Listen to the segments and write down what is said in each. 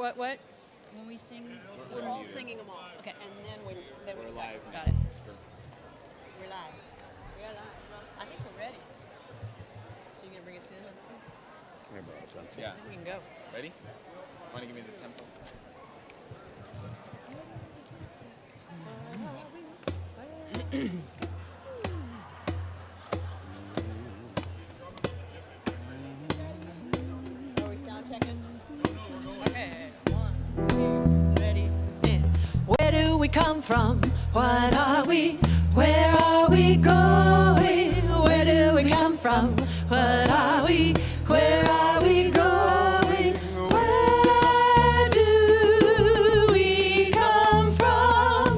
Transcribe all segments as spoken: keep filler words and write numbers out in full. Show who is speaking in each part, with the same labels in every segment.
Speaker 1: what, what?
Speaker 2: When we sing,
Speaker 1: We're all singing them all.
Speaker 2: Okay.
Speaker 1: And then we, then we
Speaker 3: We're
Speaker 1: start.
Speaker 3: live.
Speaker 2: Got it.
Speaker 1: We're live. We're live. I think we're ready. So you're going to bring us in?
Speaker 3: Yeah.
Speaker 1: Then we can go.
Speaker 3: Ready? Want to give me the tempo?
Speaker 1: Are we sound checking? Okay. One, two, ready, and. Where do we come from? What are we? Where are we going? Where do we come from? What are we? Where are we going? Where do we come from?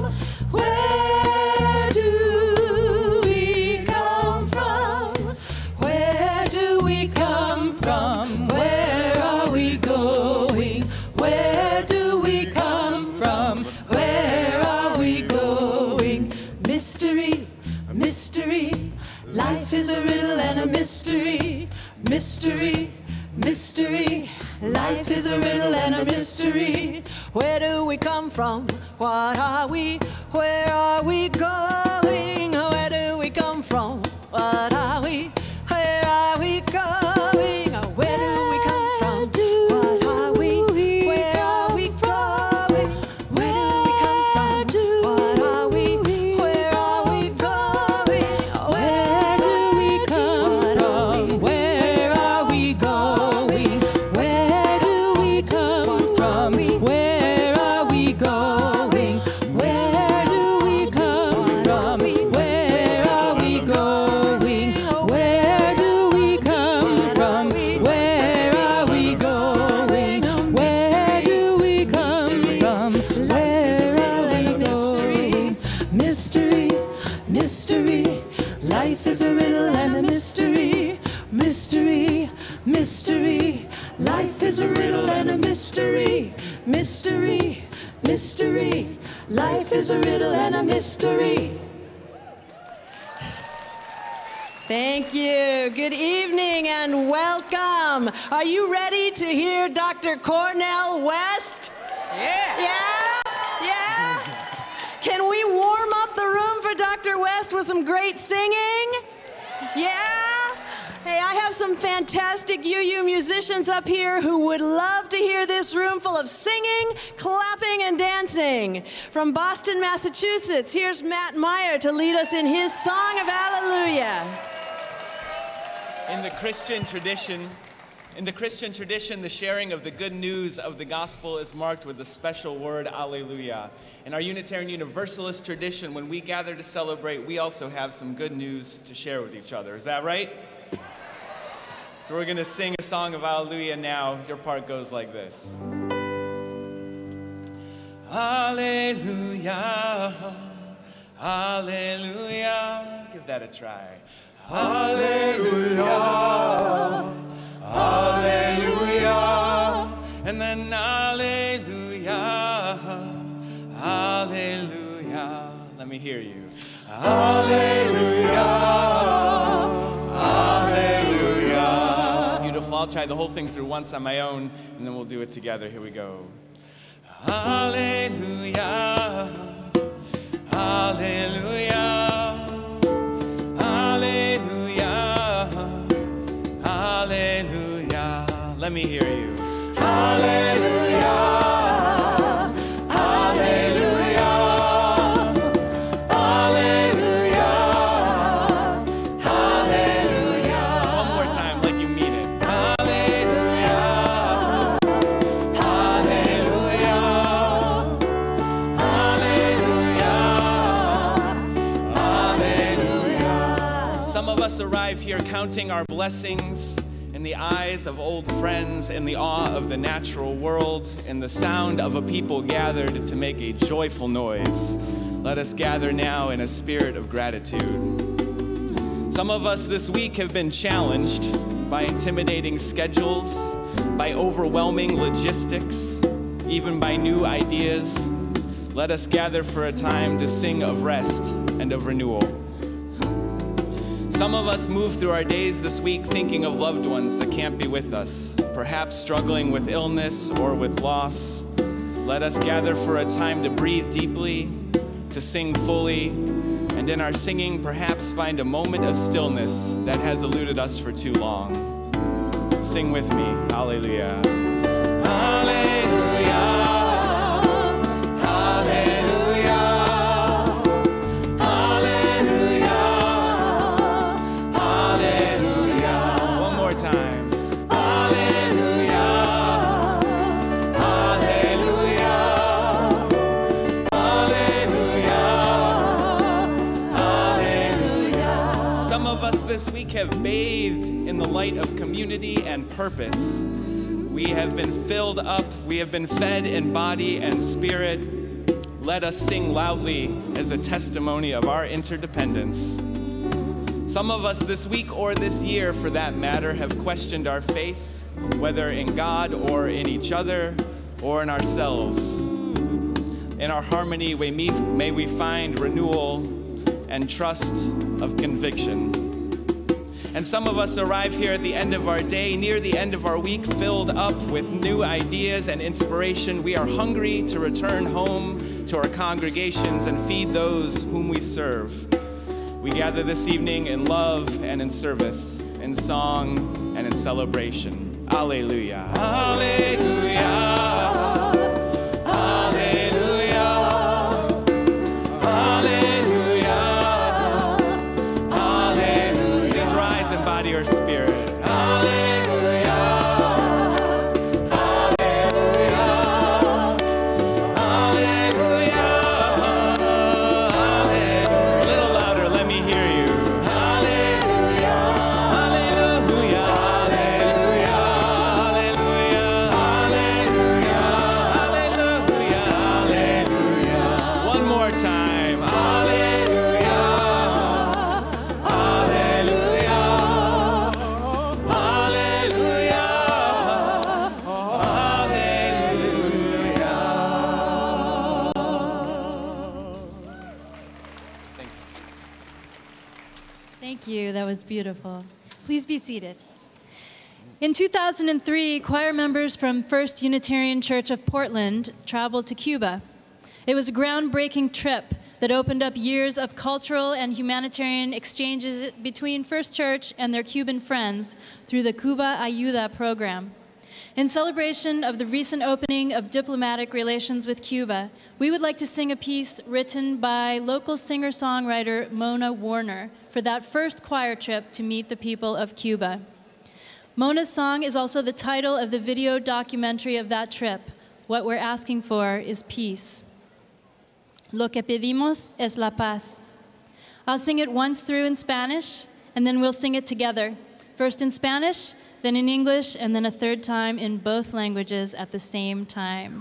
Speaker 1: Where do we come from? Where do we come from? Where are we going? Where do we come from? Where are we going? Mystery, mystery. Life is a riddle and a mystery. Mystery, mystery. Life is a riddle and a mystery. Where do we come from? What are we? Where are we going? Where do we come from? What are we? Where are we going? Where do we come from? What are we? Where are we going? Where do we come from? What are we? Where are we going? Where do we come from? Where are we going? Where do we come from? Where are we going? Where do we come from? Where are we going? Where do we come from? Where are we going? Where do we come from? Where are we going? Mystery, mystery. Life is a riddle and a mystery. Mystery, mystery. Life is a riddle and a mystery. Mystery, mystery. Life is a riddle and a mystery. Thank you. Good evening and welcome. Are you ready to hear Doctor Cornel West?
Speaker 2: Yeah.
Speaker 1: Yeah? Yeah? Can we warm up the room for Doctor West with some great singing? Yeah? Hey, I have some fantastic U U musicians up here who would love to hear this room full of singing, clapping, and dancing. From Boston, Massachusetts, here's Matt Meyer to lead us in his song of Hallelujah.
Speaker 3: In the Christian tradition, in the Christian tradition, the sharing of the good news of the gospel is marked with the special word, Alleluia. In our Unitarian Universalist tradition, when we gather to celebrate, we also have some good news to share with each other. Is that right? So we're going to sing a song of Alleluia now. Your part goes like this. Alleluia, Alleluia. Give that a try. Alleluia, Alleluia. And then Alleluia, Alleluia. Let me hear you. Alleluia, Alleluia. Beautiful. I'll try the whole thing through once on my own, and then we'll do it together. Here we go. Alleluia, Alleluia. Hallelujah, hallelujah. Let me hear you. Hallelujah, hallelujah, hallelujah, hallelujah. One more time, like you mean it. Hallelujah, hallelujah, hallelujah. Some of us arrive here counting our blessings in the eyes of old friends, in the awe of the natural world, in the sound of a people gathered to make a joyful noise. Let us gather now in a spirit of gratitude. Some of us this week have been challenged by intimidating schedules, by overwhelming logistics, even by new ideas. Let us gather for a time to sing of rest and of renewal. Some of us move through our days this week thinking of loved ones that can't be with us, perhaps struggling with illness or with loss. Let us gather for a time to breathe deeply, to sing fully, and in our singing, perhaps find a moment of stillness that has eluded us for too long. Sing with me, hallelujah. Hallelujah. This week have bathed in the light of community and purpose. We have been filled up, we have been fed in body and spirit. Let us sing loudly as a testimony of our interdependence. Some of us this week or this year, for that matter, have questioned our faith, whether in God or in each other or in ourselves. In our harmony, may we find renewal and trust of conviction. And some of us arrive here at the end of our day, near the end of our week, filled up with new ideas and inspiration. We are hungry to return home to our congregations and feed those whom we serve. We gather this evening in love and in service, in song and in celebration. Alleluia. Alleluia. Your spirit. Hallelujah. Hallelujah. Hallelujah. Hallelujah. A little louder, let me hear you. Hallelujah. Hallelujah. Hallelujah. Hallelujah. Hallelujah. Hallelujah. One more time. Hallelujah.
Speaker 2: Thank you. That was beautiful. Please be seated. In two thousand three, choir members from First Unitarian Church of Portland traveled to Cuba. It was a groundbreaking trip that opened up years of cultural and humanitarian exchanges between First Church and their Cuban friends through the Cuba Ayuda program. In celebration of the recent opening of diplomatic relations with Cuba, we would like to sing a piece written by local singer-songwriter Mona Warner for that first choir trip to meet the people of Cuba. Mona's song is also the title of the video documentary of that trip. What we're asking for is peace. Lo que pedimos es la paz. I'll sing it once through in Spanish, and then we'll sing it together. First in Spanish, then in English, and then a third time in both languages at the same time.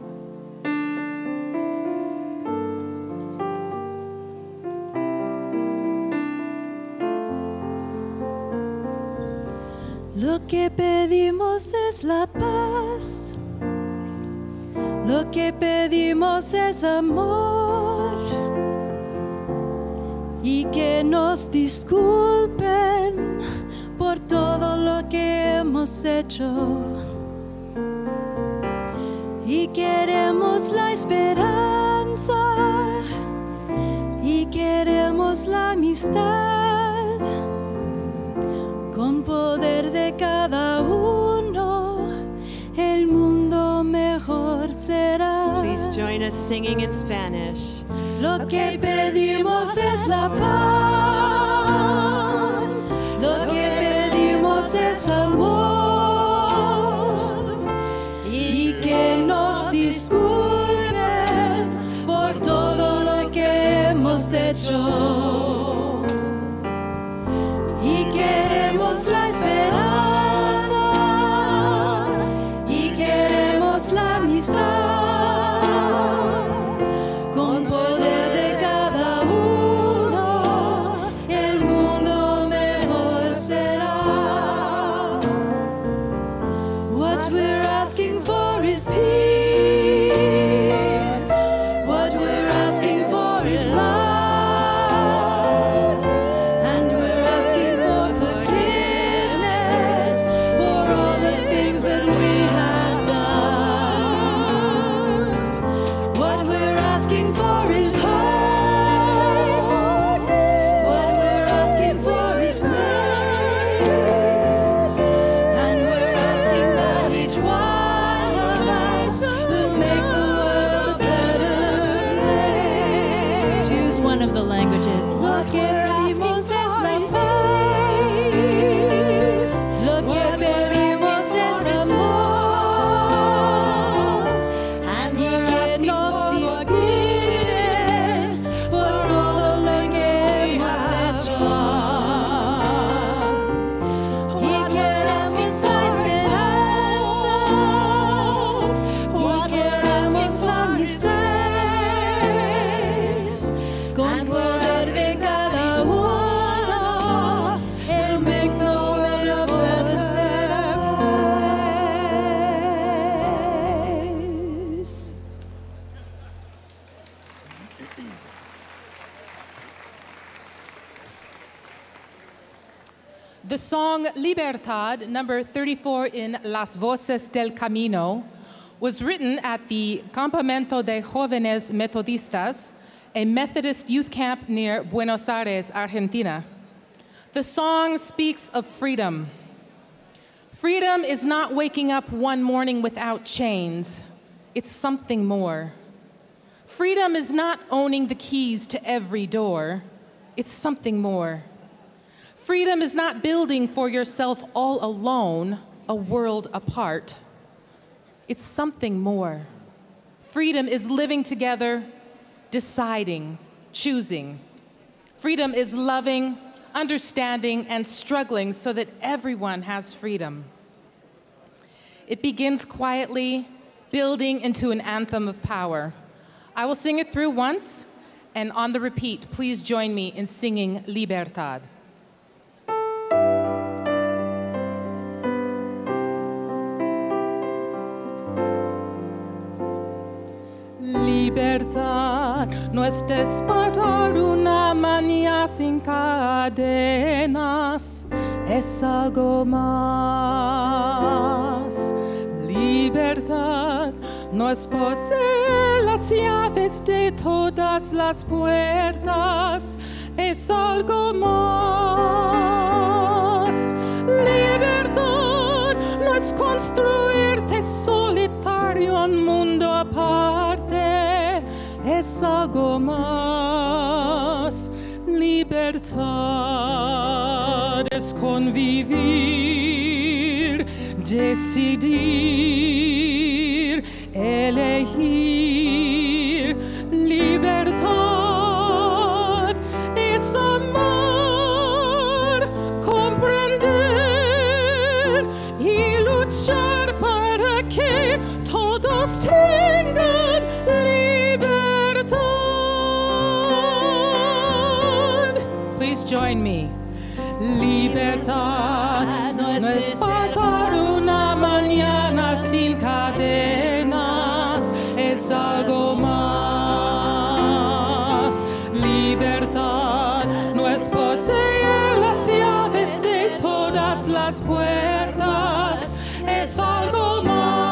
Speaker 1: Lo que pedimos es la paz. Lo que pedimos es amor. Y que nos disculpen por todo lo que hemos hecho. Y queremos la esperanza. Y queremos la amistad. Con poder de cada uno, el mundo mejor será.
Speaker 4: Please join us singing in Spanish.
Speaker 1: Lo que pedimos es la paz. Lo que pedimos es amor. Y que nos disculpen por todo lo que hemos hecho. Y queremos la esperanza. Y queremos la amistad. Peace. What we're asking for is love. asking for is hope. What we're asking for is grace. And we're asking that each one of us will make the world a better place.
Speaker 2: Choose one of the languages.
Speaker 1: Look at Moses' love peace. Look at baby Moses amor. And he que nos disculpes por todo lo que hemos hecho. Y queremos la esperanza. Y queremos la amistad. Con poder de cada uno, He'll make the way a better place.
Speaker 5: The song Libertad, number thirty-four in Las Voces del Camino, was written at the Campamento de Jóvenes Metodistas, a Methodist youth camp near Buenos Aires, Argentina. The song speaks of freedom. Freedom is not waking up one morning without chains. It's something more. Freedom is not owning the keys to every door. It's something more. Freedom is not building for yourself all alone, a world apart. It's something more. Freedom is living together, deciding, choosing. Freedom is loving, understanding, and struggling so that everyone has freedom. It begins quietly, building into an anthem of power. I will sing it through once, and on the repeat, please join me in singing Libertad. Libertad no es despertar una mañana sin cadenas, es algo más. Libertad no es poseer las llaves de todas las puertas, es algo más. Libertad no es construirte solitario un mundo aparte, es algo más. Libertad es convivir, decidir, elegir. Libertad es amar, comprender y luchar para que todos tengan libertad. Please join me. Libertad no es despertar una mañana sin cadenas, es algo más. Libertad no es poseer las llaves de todas las puertas, es algo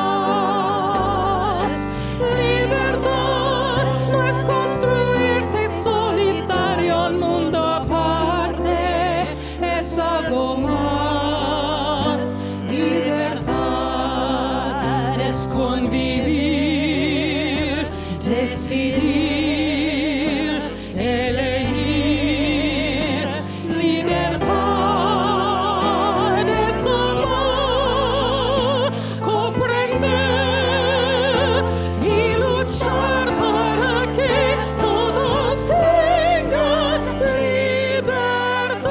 Speaker 5: más. Libertad no es construirte solitario un mundo aparte, es algo más. Libertad es convivir, decidir, elegir. Libertad es amar, comprender y luchar para que todos tengan libertad.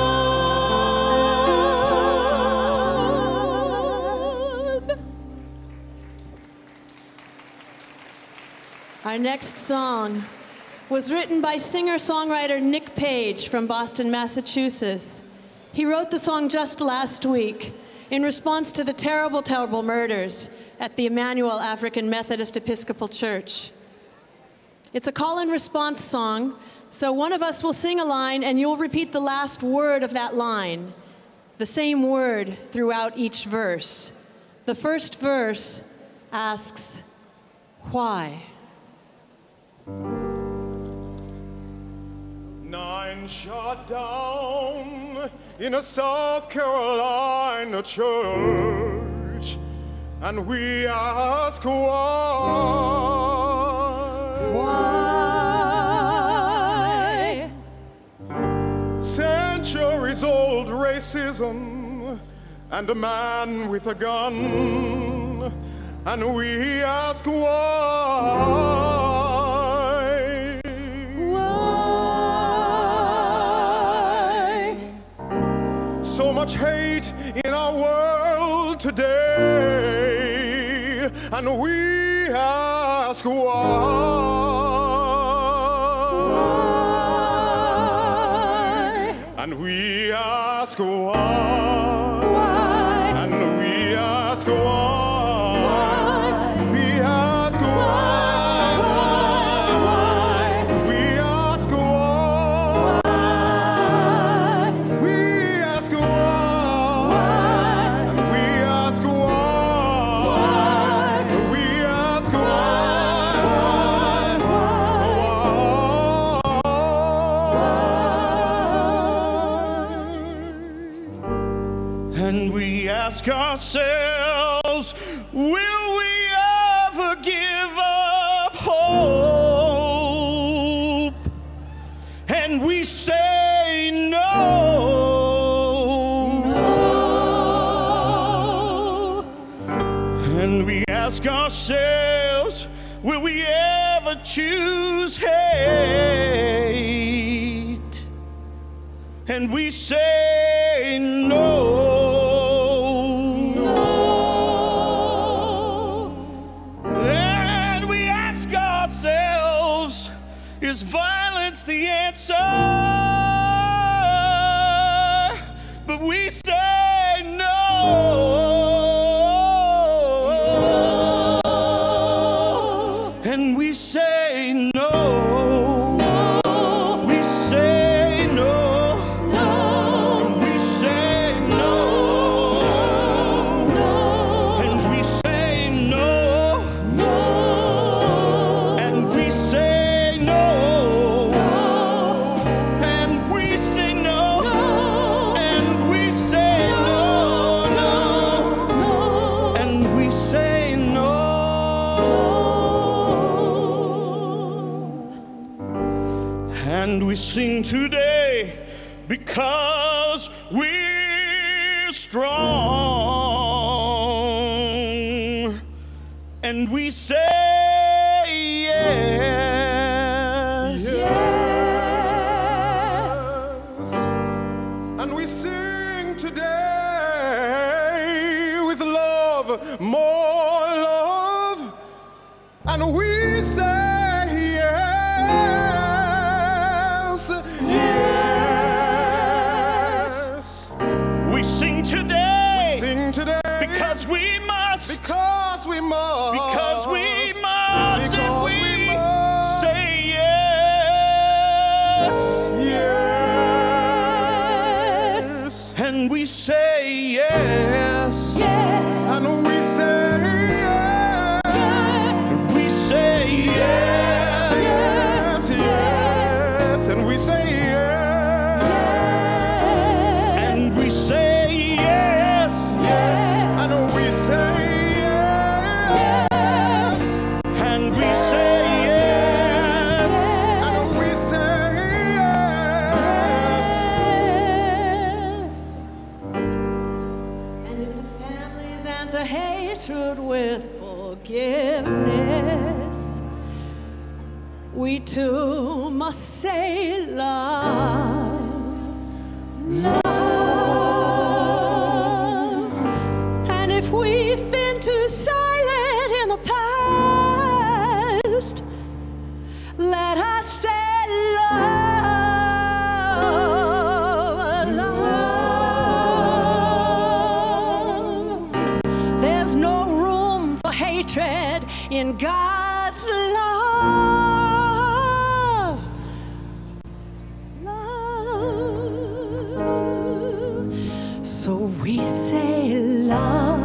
Speaker 4: Our next song was written by singer-songwriter Nick Page from Boston, Massachusetts. He wrote the song just last week in response to the terrible, terrible murders at the Emmanuel African Methodist Episcopal Church. It's a call and response song, so one of us will sing a line and you'll repeat the last word of that line, the same word throughout each verse. The first verse asks, why?
Speaker 6: Nine shot down in a South Carolina church, and we ask why.
Speaker 1: Why?
Speaker 6: Centuries old racism and a man with a gun, and we ask why. So much hate in our world today, and we ask why.
Speaker 1: Why?
Speaker 6: And we ask why.
Speaker 1: Why?
Speaker 6: And we ask why.
Speaker 7: Ask ourselves, will we ever give up hope? And we say no.
Speaker 1: No.
Speaker 7: And we ask ourselves, will we ever choose hate? And we say no. Is violence the answer? But we say no. No. And we say no. No. We say no. No. And we say no. No. And we say no. No. And we say sing today because we're strong, and we say yes.
Speaker 6: Yes. And we sing today with love, more love, and we say
Speaker 7: because we must,
Speaker 6: because we must,
Speaker 7: because we must,
Speaker 6: because
Speaker 7: and we,
Speaker 6: we must
Speaker 7: say yes,
Speaker 6: yes,
Speaker 7: and we say yes,
Speaker 1: yes,
Speaker 6: and we say yes,
Speaker 7: and we say yes,
Speaker 6: yes, yes, yes, and we say yes,
Speaker 7: and we say yes,
Speaker 6: yes. And we say yes,
Speaker 7: and we say yes,
Speaker 6: and we say yes.
Speaker 4: And if the families answer hatred with forgiveness, we too must say love, love. If we've been too silent in the past, let us say love, love. There's no room for hatred in God's love, love. So we say love.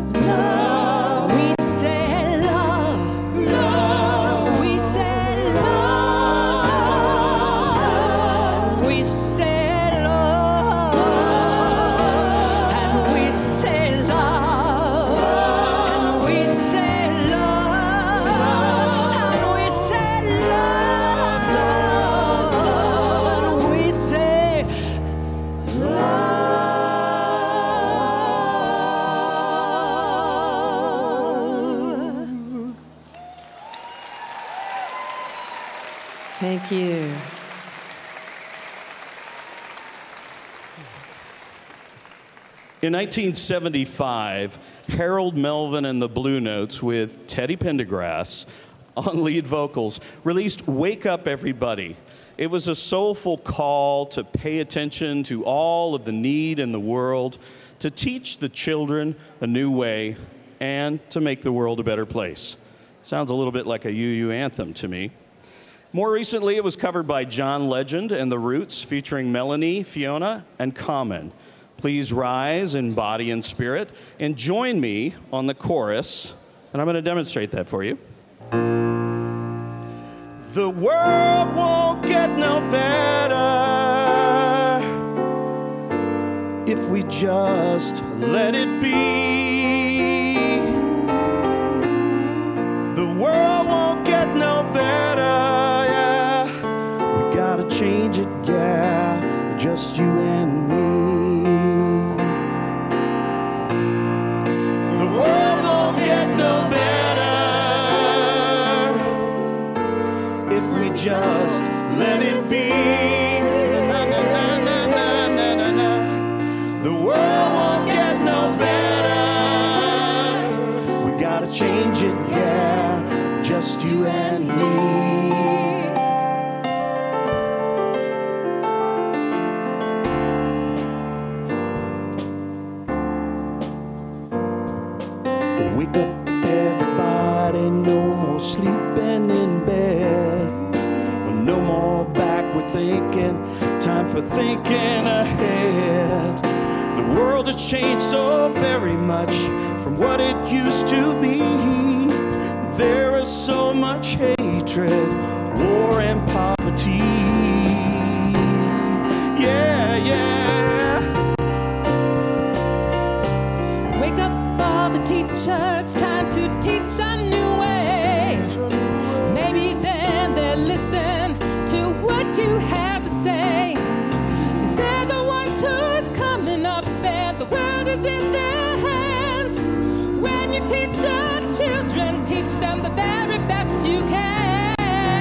Speaker 4: Love. We say love, love. We say love. Thank you.
Speaker 7: In nineteen seventy-five, Harold Melvin and the Blue Notes with Teddy Pendergrass on lead vocals released Wake Up Everybody. It was a soulful call to pay attention to all of the need in the world, to teach the children a new way, and to make the world a better place. Sounds a little bit like a U U anthem to me. More recently, it was covered by John Legend and The Roots, featuring Melanie, Fiona, and Common. Please rise in body and spirit and join me on the chorus, and I'm going to demonstrate that for you. The world won't get no better if we just let it be. The world won't get no better, yeah. We gotta change it, yeah, just you and me. The world won't get no better if we just let it be. Na, na, na, na, na, na, na, na. The world won't get no better. We gotta change it, yeah, just you and me. Wake up, everybody, no more sleeping in bed. No more backward thinking, time for thinking ahead. The world has changed so very much from what it used to be. There is so much hatred, war and poverty. Yeah, yeah.
Speaker 5: Wake up all the teachers, time to teach a new way. Maybe then they'll listen to what you have to say. 'Cause they're the ones who's coming up and the world is in their hands. When you teach the children, teach them the very best you can.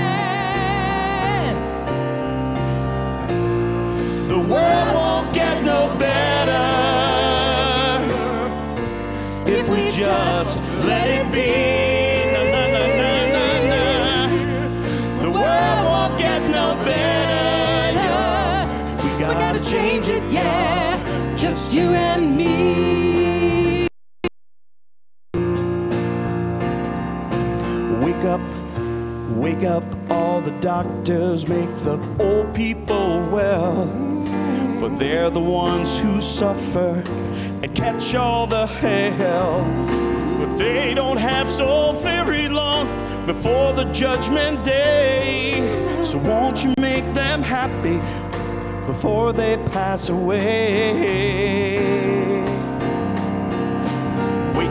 Speaker 7: The world won't get no better if we just let it be. Na, na, na, na, na, na. The world won't get no better, yeah. We gotta,
Speaker 5: We gotta change it, yeah, just you and me.
Speaker 7: Wake up, wake up, all the doctors, make the old people well. For they're the ones who suffer and catch all the hell. But they don't have so very long before the judgment day. So won't you make them happy before they pass away? Wait.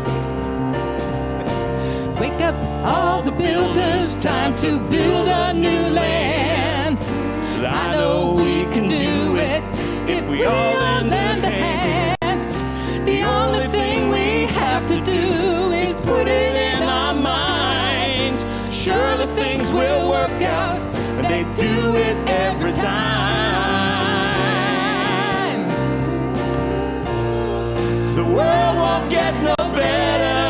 Speaker 5: Wake up all the builders, time to build a new land. I know we can do it if we all lend a hand. The only thing we have to do is put it in our mind. Surely things will work out, and they do it every time.
Speaker 7: The world won't get no better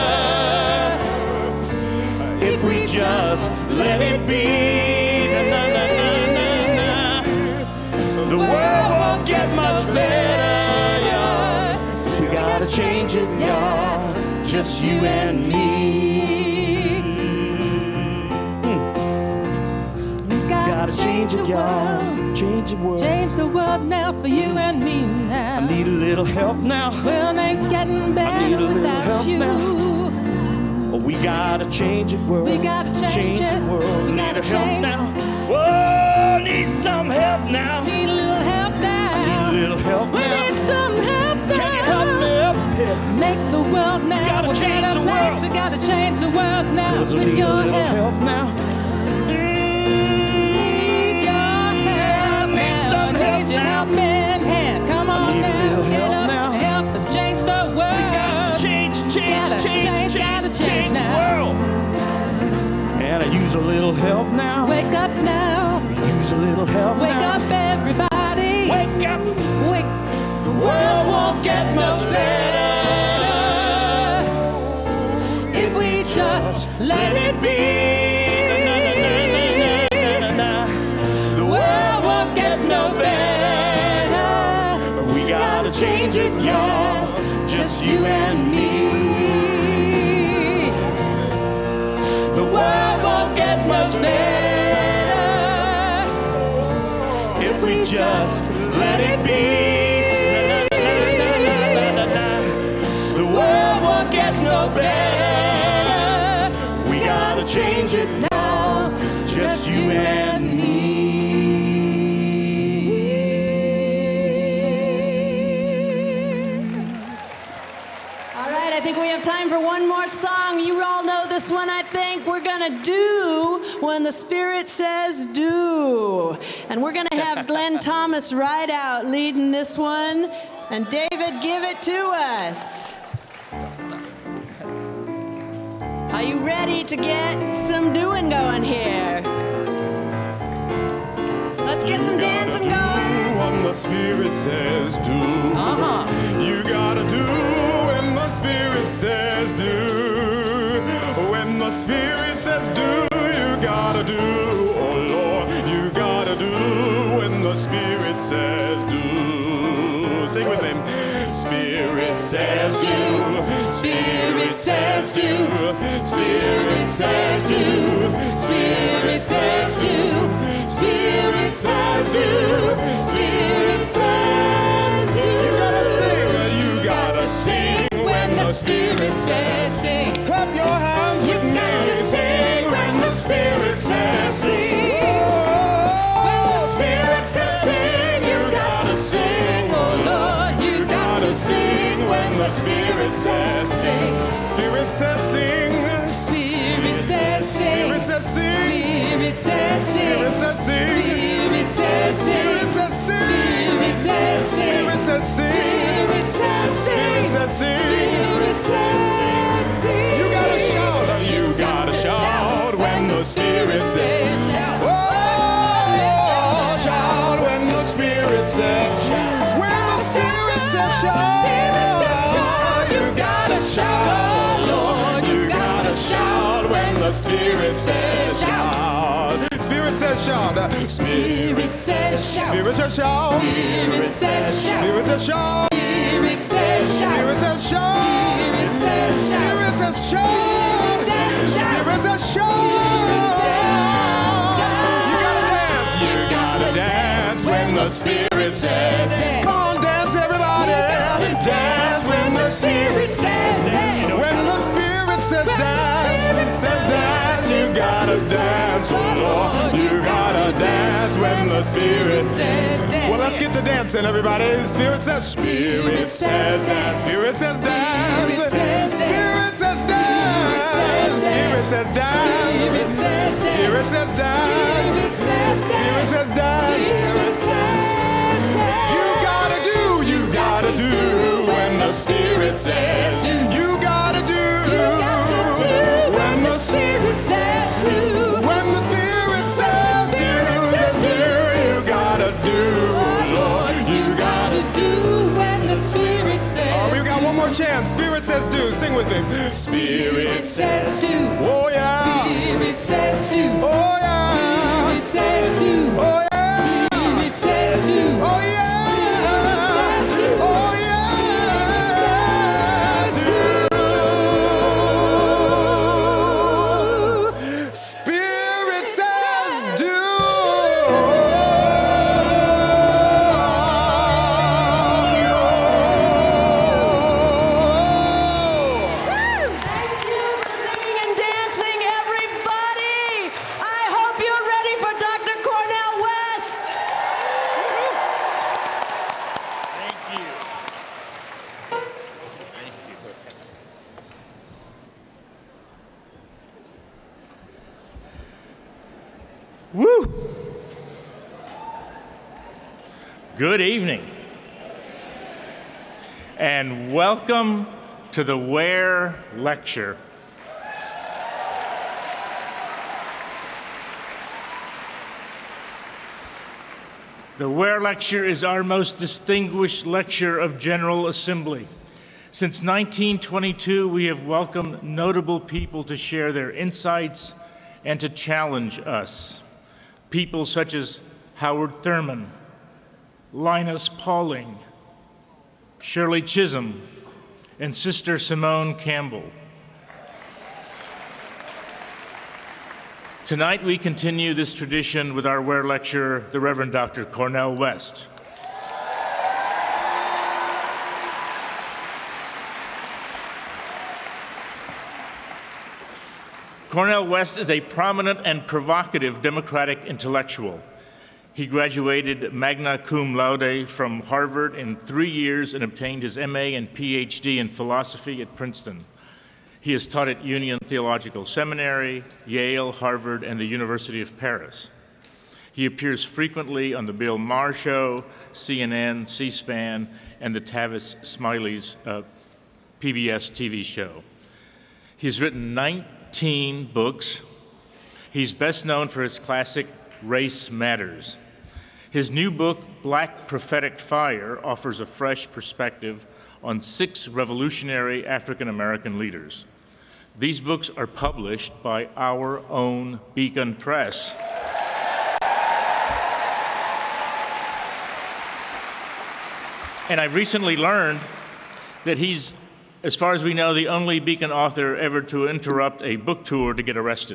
Speaker 7: if we just let it be. Na, na, na, na, na, na. The world won't get much better, y'all. We gotta change it, y'all, just you and me. Mm. Gotta change it, y'all, change the world.
Speaker 5: Change the world now for you and me now.
Speaker 7: I need a little help now.
Speaker 5: World ain't getting better without you.
Speaker 7: Oh, we gotta change the world.
Speaker 5: We gotta change it.
Speaker 7: the world.
Speaker 5: We
Speaker 7: Need
Speaker 5: gotta
Speaker 7: a help
Speaker 5: change
Speaker 7: now. Whoa, need some help now.
Speaker 5: Need a little help now.
Speaker 7: Need a little help
Speaker 5: We
Speaker 7: now.
Speaker 5: need some help now.
Speaker 7: Can you help me up here?
Speaker 5: Make the world now
Speaker 7: Gotta
Speaker 5: a
Speaker 7: change
Speaker 5: better
Speaker 7: the
Speaker 5: place.
Speaker 7: world.
Speaker 5: We gotta change the world now
Speaker 7: 'Cause we
Speaker 5: with
Speaker 7: need
Speaker 5: your
Speaker 7: a little
Speaker 5: help.
Speaker 7: help now.
Speaker 5: Need your help
Speaker 7: Need
Speaker 5: now.
Speaker 7: some help
Speaker 5: Need your
Speaker 7: now.
Speaker 5: help in hand. Come on
Speaker 7: need a
Speaker 5: now,
Speaker 7: little
Speaker 5: get
Speaker 7: help
Speaker 5: up,
Speaker 7: now.
Speaker 5: help us change the world.
Speaker 7: Gotta change, change,
Speaker 5: Gotta
Speaker 7: change,
Speaker 5: change,
Speaker 7: change,
Speaker 5: gotta
Speaker 7: change
Speaker 5: change
Speaker 7: the
Speaker 5: now.
Speaker 7: world. And I use Use a little help now.
Speaker 5: Wake up now.
Speaker 7: Use a little help
Speaker 5: Wake
Speaker 7: now.
Speaker 5: up, everybody.
Speaker 3: Wake up.
Speaker 5: Wake.
Speaker 3: The world won't get much better
Speaker 5: If we just let it be.
Speaker 3: The world won't get no better.
Speaker 7: We gotta change it, y'all.
Speaker 5: Just you and me.
Speaker 3: The world won't get much better
Speaker 7: If we just
Speaker 3: let it be. The world won't get no better.
Speaker 7: we gotta change it now. Just you and me.
Speaker 4: All right, I think we have time for one more song. You all know this one, I think. We're going to do When the Spirit Says Do. And we're going to have Glenn Thomas right out leading this one. And David, give it to us. Are you ready to get some doing going here? Let's get some dancing going.
Speaker 6: When the Spirit says do,
Speaker 4: Uh-huh.
Speaker 6: you gotta do when the Spirit says do. When the Spirit says do, you gotta do. Oh Lord, you gotta do when the Spirit says do. Sing with him. Spirit says do. Spirit says do. Spirit says do. Spirit says do. Spirit says do. Spirit says do. You gotta sing. You gotta sing when the Spirit says sing. Clap your hands. You got to sing when the Spirit says sing. When the Spirit says sing, you gotta sing. Oh Lord, you gotta sing when the Spirit says sing. Spirit says sing.
Speaker 5: Spirit says sing.
Speaker 6: Spirit says sing.
Speaker 5: Spirit says sing.
Speaker 6: Spirit says sing.
Speaker 5: Spirit says sing.
Speaker 6: Spirit says sing.
Speaker 5: Spirit says sing.
Speaker 6: Spirit says sing.
Speaker 5: Spirit says sing.
Speaker 6: Spirit says sing.
Speaker 5: Spirit says sing.
Speaker 6: You gotta shout. You gotta shout when the Spirit says
Speaker 5: shout.
Speaker 6: Oh, shout when the Spirit says shout. When the Spirit says shout. You gotta shout, Lord. You gotta shout when the Spirit says shout. Spirit says shout.
Speaker 5: Spirit says shout.
Speaker 6: Spirit says shout.
Speaker 5: Spirit says shout.
Speaker 6: Spirit says shout.
Speaker 5: Spirit says shout.
Speaker 6: Spirit says shout.
Speaker 5: Spirit says shout.
Speaker 6: Spirit says shout. Spirit says shout. You gotta dance. You gotta dance when the Spirit says dance. Come on, dance, everybody. Dance when the
Speaker 5: Spirit says dance.
Speaker 6: When the Spirit says dance, says dance, you gotta dance, oh Lord. You gotta dance when the Spirit says dance. Well, let's get to dancing, everybody. Spirit says, Spirit says dance. Spirit says dance. Spirit says dance. Spirit says dance. Spirit says dance. Spirit says dance. You gotta do, you gotta do when the Spirit says. You gotta do when the Spirit says do. When the Spirit says do, do, you gotta do, Lord. You gotta do
Speaker 5: when the Spirit says.
Speaker 6: Oh, we've got one more chance. Spirit says do. Sing with me. Spirit
Speaker 5: says do.
Speaker 6: Oh yeah.
Speaker 5: Spirit says do.
Speaker 6: Oh yeah.
Speaker 5: Spirit says do.
Speaker 6: Oh yeah.
Speaker 5: Spirit says do.
Speaker 6: Oh yeah. Oh yeah. Spirit says do.
Speaker 4: Thank you for singing and dancing, everybody. I hope you're ready for Doctor Cornel West.
Speaker 3: Thank you.
Speaker 8: Woo! Good evening. And welcome to the Ware Lecture. The Ware Lecture is our most distinguished lecture of General Assembly. Since nineteen twenty-two, we have welcomed notable people to share their insights and to challenge us. People such as Howard Thurman, Linus Pauling, Shirley Chisholm, and Sister Simone Campbell. Tonight we continue this tradition with our Ware lecturer, the Reverend Doctor Cornel West. Cornel West is a prominent and provocative Democratic intellectual. He graduated magna cum laude from Harvard in three years and obtained his M A and P H D in philosophy at Princeton. He has taught at Union Theological Seminary, Yale, Harvard, and the University of Paris. He appears frequently on The Bill Maher Show, C N N, C-SPAN, and the Tavis Smiley's uh, P B S T V show. He's written nineteen books. He's best known for his classic Race Matters. His new book, Black Prophetic Fire, offers a fresh perspective on six revolutionary African-American leaders. These books are published by our own Beacon Press. And I recently learned that he's, as far as we know, the only Beacon author ever to interrupt a book tour to get arrested.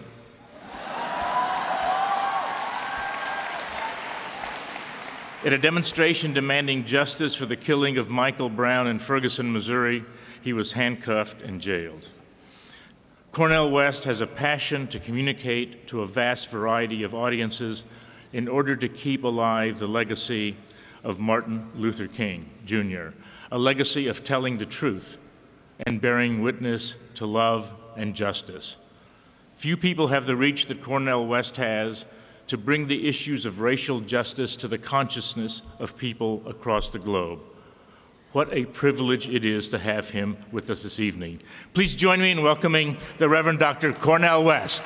Speaker 8: At a demonstration demanding justice for the killing of Michael Brown in Ferguson, Missouri, he was handcuffed and jailed. Cornel West has a passion to communicate to a vast variety of audiences in order to keep alive the legacy of Martin Luther King, Junior, a legacy of telling the truth and bearing witness to love and justice. Few people have the reach that Cornel West has to bring the issues of racial justice to the consciousness of people across the globe. What a privilege it is to have him with us this evening. Please join me in welcoming the Reverend Doctor Cornel West.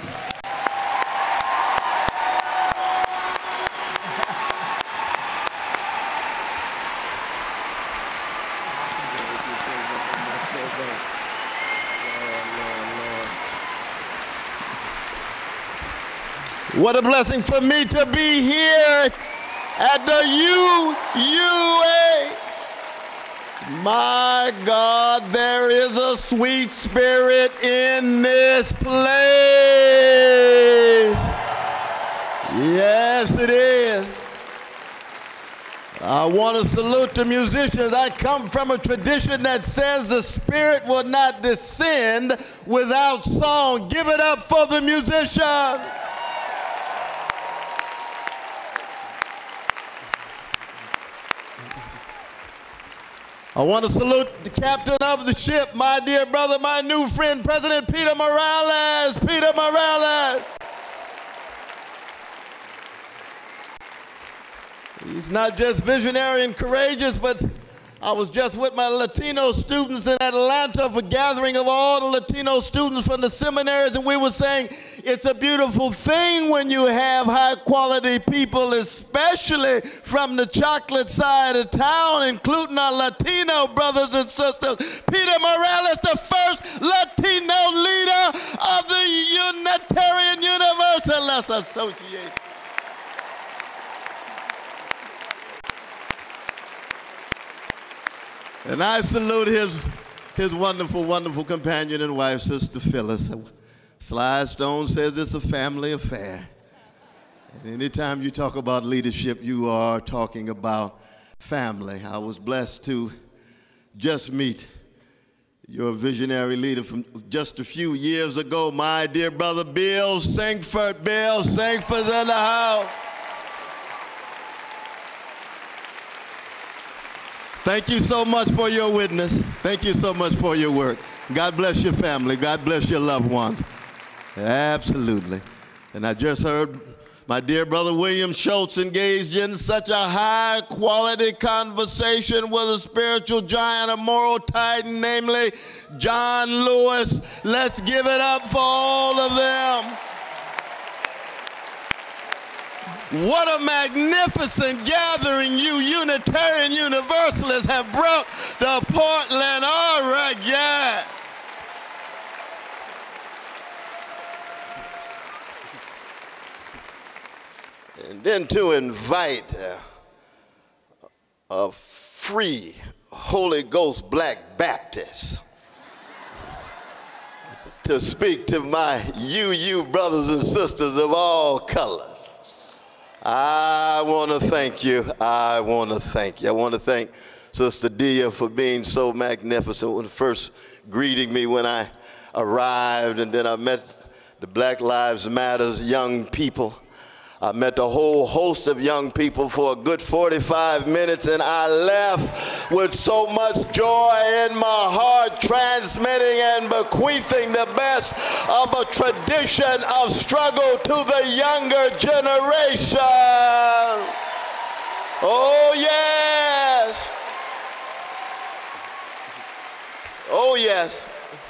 Speaker 9: What a blessing for me to be here at the U U A. My God, there is a sweet spirit in this place. Yes, it is. I want to salute the musicians. I come from a tradition that says the Spirit will not descend without song. Give it up for the musicians. I want to salute the captain of the ship, my dear brother, my new friend, President Peter Morales. Peter Morales. He's not just visionary and courageous, but I was just with my Latino students in Atlanta for a gathering of all the Latino students from the seminaries, and we were saying it's a beautiful thing when you have high-quality people, especially from the chocolate side of town, including our Latino brothers and sisters. Peter Morales, the first Latino leader of the Unitarian Universalist Association. And I salute his, his wonderful, wonderful companion and wife, Sister Phyllis. Sly Stone says it's a family affair. And anytime you talk about leadership, you are talking about family. I was blessed to just meet your visionary leader from just a few years ago, my dear brother Bill Singford. Bill Singford's in the house. Thank you so much for your witness. Thank you so much for your work. God bless your family. God bless your loved ones. Absolutely. And I just heard my dear brother William Schultz engaged in such a high-quality conversation with a spiritual giant, a moral titan, namely John Lewis. Let's give it up for all of them. What a magnificent gathering you Unitarian Universalists have brought to Portland. All right, yeah. And then to invite uh, a free Holy Ghost Black Baptist to speak to my U U brothers and sisters of all colors. I want to thank you. I want to thank you. I want to thank Sister Dia for being so magnificent, when first greeting me when I arrived, and then I met the Black Lives Matters young people. I met a whole host of young people for a good forty-five minutes, and I left with so much joy in my heart, transmitting and bequeathing the best of a tradition of struggle to the younger generation. Oh, yes. Oh, yes.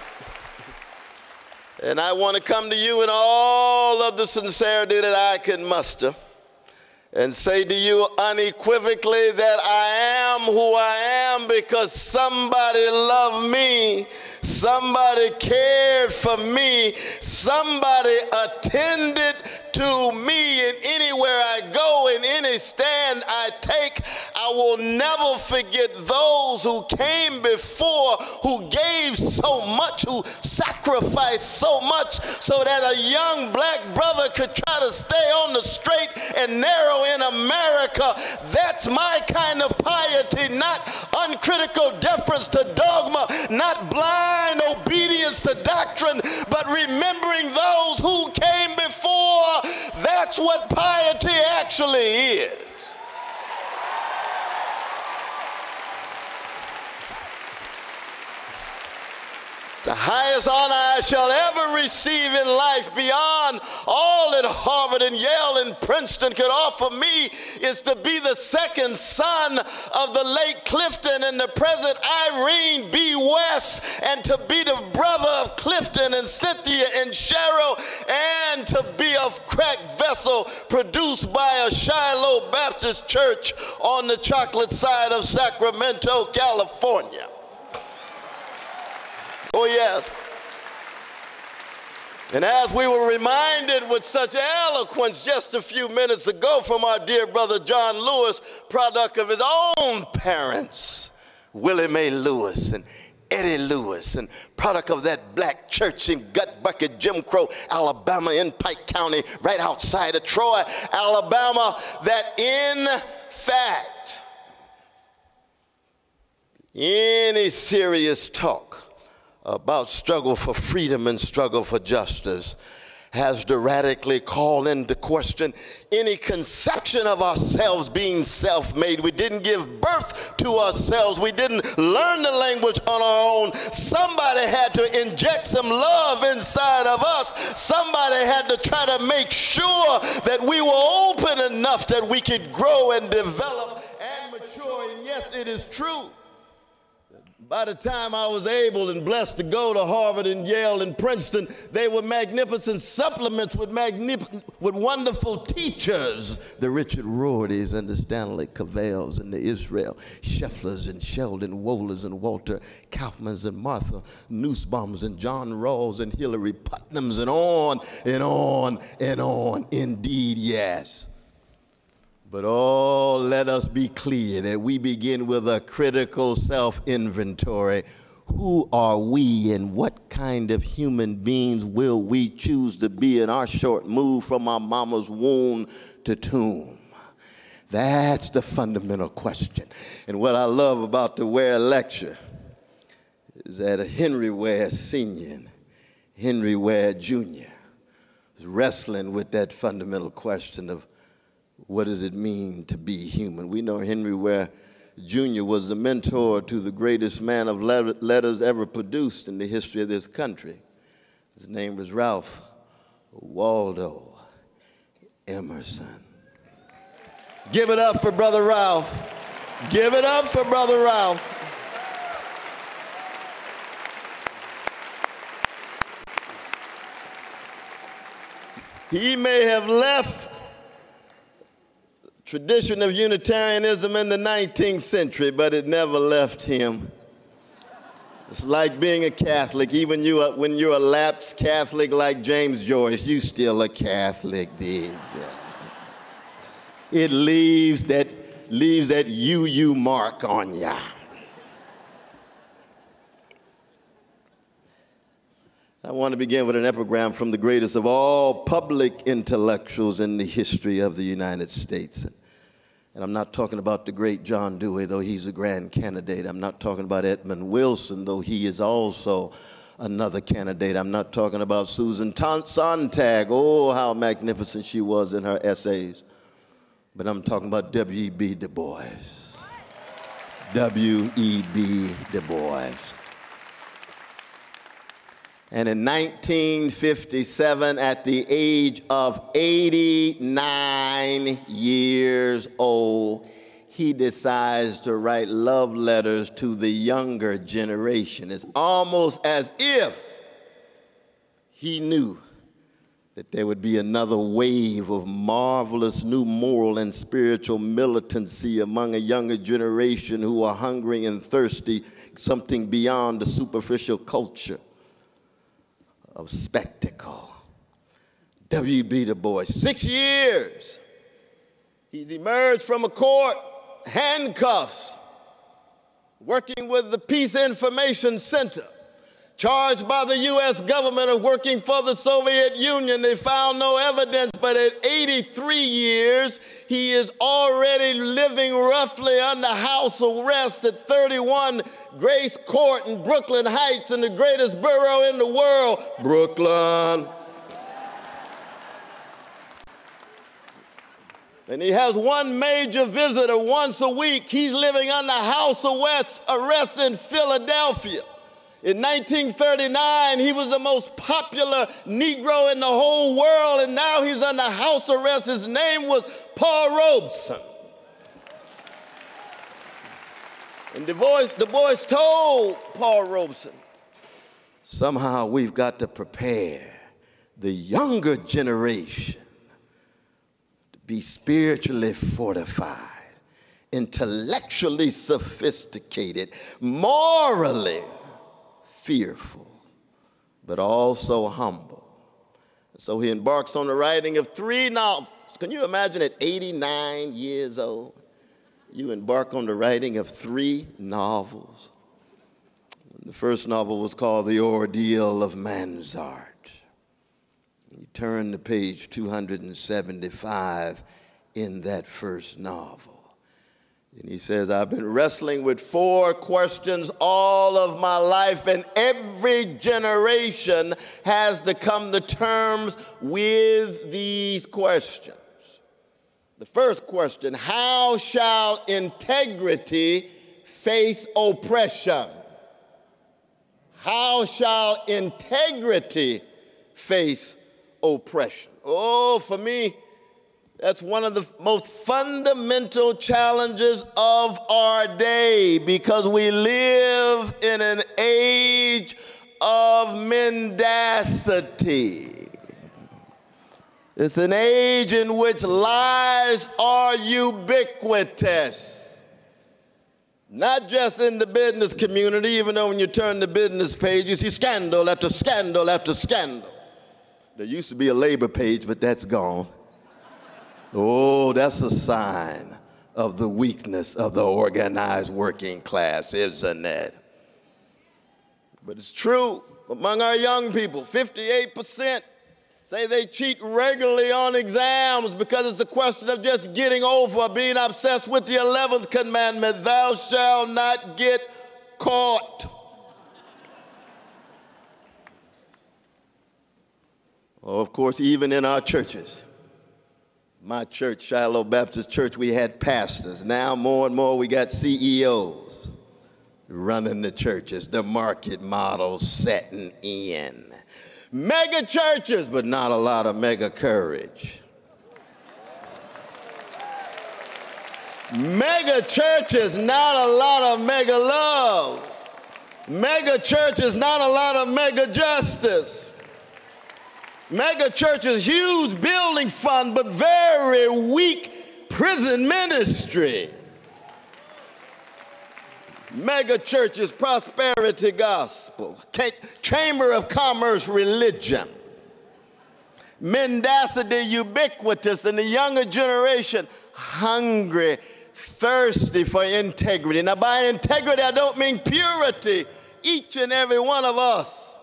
Speaker 9: And I want to come to you in all of the sincerity that I can muster and say to you unequivocally that I am who I am because somebody loved me, somebody cared for me, somebody attended to me, and anywhere I go, in any stand I take, I will never forget those who came before, who gave so much, who sacrificed so much so that a young black brother could try to stay on the straight and narrow in America. That's my kind of piety, not uncritical deference to dogma, not blind obedience to doctrine, but remembering those who came before. That's what piety actually is. The highest honor I shall ever receive in life, beyond all that Harvard and Yale and Princeton could offer me, is to be the second son of the late Clifton and the present Irene B. West, and to be the brother of Clifton and Cynthia and Cheryl, and to be a cracked vessel produced by a Shiloh Baptist church on the chocolate side of Sacramento, California. Oh, yes. And as we were reminded with such eloquence just a few minutes ago from our dear brother John Lewis, product of his own parents, Willie Mae Lewis and Eddie Lewis, and product of that black church in Gut Bucket, Jim Crow, Alabama, in Pike County, right outside of Troy, Alabama, that in fact, any serious talk about struggle for freedom and struggle for justice has to radically call into question any conception of ourselves being self-made. We didn't give birth to ourselves. We didn't learn the language on our own. Somebody had to inject some love inside of us. Somebody had to try to make sure that we were open enough that we could grow and develop and mature. And yes, it is true. By the time I was able and blessed to go to Harvard and Yale and Princeton, they were magnificent supplements with, magnif- with wonderful teachers. The Richard Rortys and the Stanley Cavells and the Israel Schefflers and Sheldon Wohlers and Walter Kaufmans and Martha Nussbaums and John Rawls and Hillary Putnams and on and on and on. Indeed, yes. But oh, let us be clear that we begin with a critical self-inventory. Who are we, and what kind of human beings will we choose to be in our short move from our mama's womb to tomb? That's the fundamental question. And what I love about the Ware Lecture is that Henry Ware Senior and Henry Ware Junior was wrestling with that fundamental question of what does it mean to be human? We know Henry Ware Junior was the mentor to the greatest man of letters ever produced in the history of this country. His name was Ralph Waldo Emerson. Give it up for Brother Ralph. Give it up for Brother Ralph. He may have left tradition of Unitarianism in the nineteenth century, but it never left him. It's like being a Catholic. Even you, when you're a lapsed Catholic like James Joyce, you still a Catholic. It leaves that, leaves that U U mark on ya. I want to begin with an epigram from the greatest of all public intellectuals in the history of the United States. And I'm not talking about the great John Dewey, though he's a grand candidate. I'm not talking about Edmund Wilson, though he is also another candidate. I'm not talking about Susan Sontag. Oh, how magnificent she was in her essays. But I'm talking about W E B Du Bois. W E B Du Bois. And in nineteen fifty-seven, at the age of eighty-nine years old, he decides to write love letters to the younger generation. It's almost as if he knew that there would be another wave of marvelous new moral and spiritual militancy among a younger generation who are hungry and thirsty, something beyond the superficial culture of spectacle. W E B Du Bois, six years. He's emerged from a court, handcuffs, working with the Peace Information Center, charged by the U S government of working for the Soviet Union. They found no evidence, but at eighty-three years, he is already living roughly under house arrest at thirty-one Grace Court in Brooklyn Heights, in the greatest borough in the world, Brooklyn. And he has one major visitor once a week. He's living under house arrest, arrest in Philadelphia. In nineteen thirty-nine, he was the most popular Negro in the whole world, and now he's under house arrest. His name was Paul Robeson. And Du Bois, Du Bois told Paul Robeson, somehow we've got to prepare the younger generation to be spiritually fortified, intellectually sophisticated, morally fearful, but also humble. So he embarks on the writing of three novels. Can you imagine at eighty-nine years old, you embark on the writing of three novels? The first novel was called The Ordeal of Man's Art. You turn to page two hundred seventy-five in that first novel. And he says, I've been wrestling with four questions all of my life, and every generation has to come to terms with these questions. The first question, how shall integrity face oppression? How shall integrity face oppression? Oh, for me, that's one of the most fundamental challenges of our day, because we live in an age of mendacity. It's an age in which lies are ubiquitous. Not just in the business community, even though when you turn the business page, you see scandal after scandal after scandal. There used to be a labor page, but that's gone. Oh, that's a sign of the weakness of the organized working class, isn't it? But it's true among our young people. fifty-eight percent say they cheat regularly on exams because it's a question of just getting over, being obsessed with the eleventh commandment, thou shalt not get caught. Oh, of course, even in our churches. My church, Shiloh Baptist Church, we had pastors. Now more and more we got C E Os running the churches, the market model setting in. Mega churches, but not a lot of mega courage. Mega churches, not a lot of mega love. Mega churches, not a lot of mega justice. Mega churches, huge building fund, but very weak prison ministry, mega churches, prosperity gospel, chamber of commerce religion, mendacity ubiquitous, and the younger generation hungry, thirsty for integrity. Now, by integrity, I don't mean purity. Each and every one of us,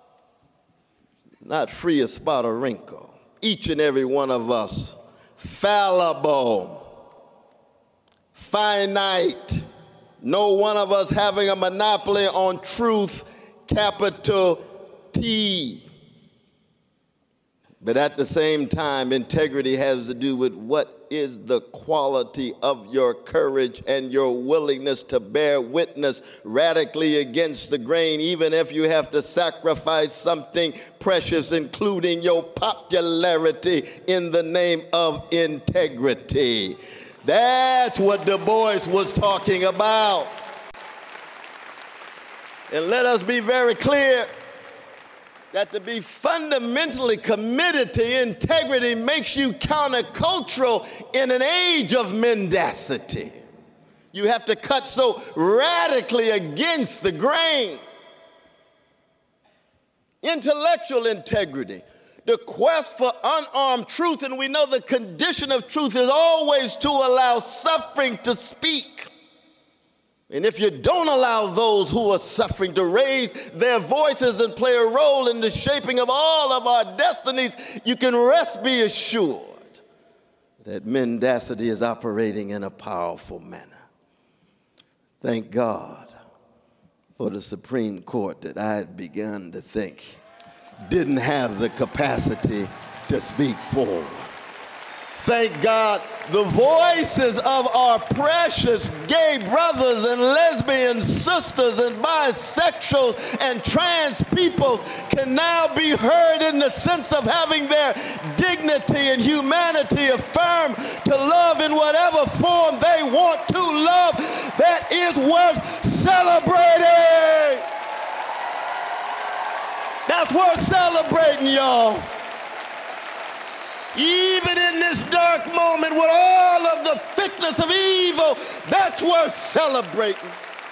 Speaker 9: not free of spot or wrinkle. Each and every one of us, fallible, finite. No one of us having a monopoly on truth, capital T. But at the same time, integrity has to do with what is the quality of your courage and your willingness to bear witness radically against the grain, even if you have to sacrifice something precious, including your popularity, in the name of integrity. That's what Du Bois was talking about. And let us be very clear that to be fundamentally committed to integrity makes you countercultural in an age of mendacity. You have to cut so radically against the grain. Intellectual integrity, the quest for unarmed truth, and we know the condition of truth is always to allow suffering to speak. And if you don't allow those who are suffering to raise their voices and play a role in the shaping of all of our destinies, you can rest be assured that mendacity is operating in a powerful manner. Thank God for the Supreme Court that I had begun to think didn't have the capacity to speak for. Thank God the voices of our precious gay brothers and lesbian sisters and bisexuals and trans peoples can now be heard in the sense of having their dignity and humanity affirmed to love in whatever form they want to love. That is worth celebrating. That's worth celebrating, y'all. Even in this dark moment with all of the thickness of evil, that's worth celebrating.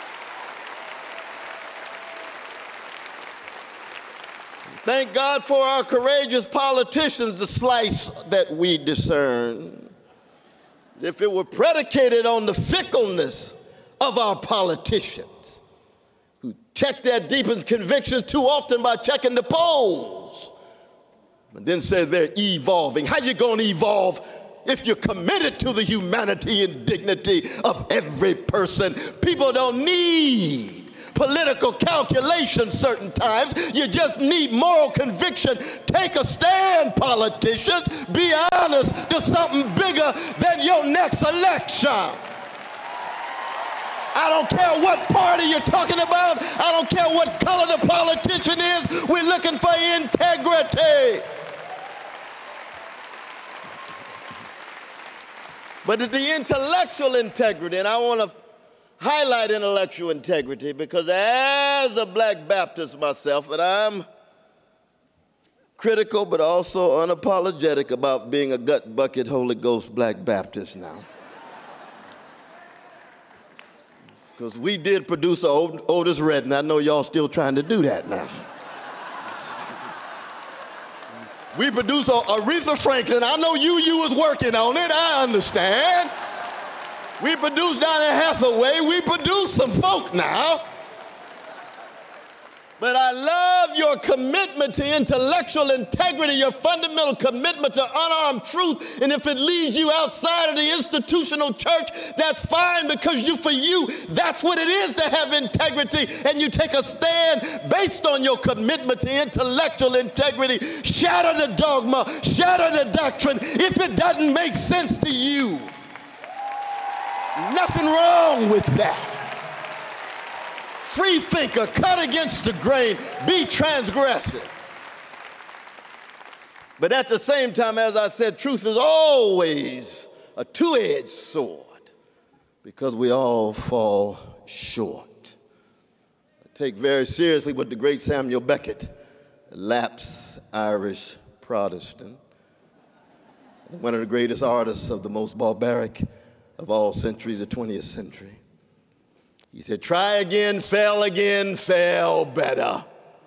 Speaker 9: Thank God for our courageous politicians, the slice that we discern. If it were predicated on the fickleness of our politicians, who check their deepest convictions too often by checking the polls, and then say they're evolving. How you going to evolve if you're committed to the humanity and dignity of every person? People don't need political calculation certain times. You just need moral conviction. Take a stand, politicians. Be honest to something bigger than your next election. I don't care what party you're talking about. I don't care what color the politician is. We're looking for integrity. But the intellectual integrity, and I want to highlight intellectual integrity because as a black Baptist myself, and I'm critical but also unapologetic about being a gut bucket Holy Ghost black Baptist now. Because we did produce Otis Redding. I know y'all still trying to do that now. We produced Aretha Franklin. I know you, you was working on it. I understand. We produced Donny Hathaway. We produced some folk now. But I love your commitment to intellectual integrity, your fundamental commitment to unarmed truth. And if it leads you outside of the institutional church, that's fine, because you, for you, that's what it is to have integrity. And you take a stand based on your commitment to intellectual integrity. Shatter the dogma, shatter the doctrine if it doesn't make sense to you. Nothing wrong with that. Free thinker, cut against the grain, be transgressive. But at the same time, as I said, truth is always a two-edged sword because we all fall short. I take very seriously what the great Samuel Beckett, a lapsed Irish Protestant, one of the greatest artists of the most barbaric of all centuries, the twentieth century. He said, try again, fail again, fail better.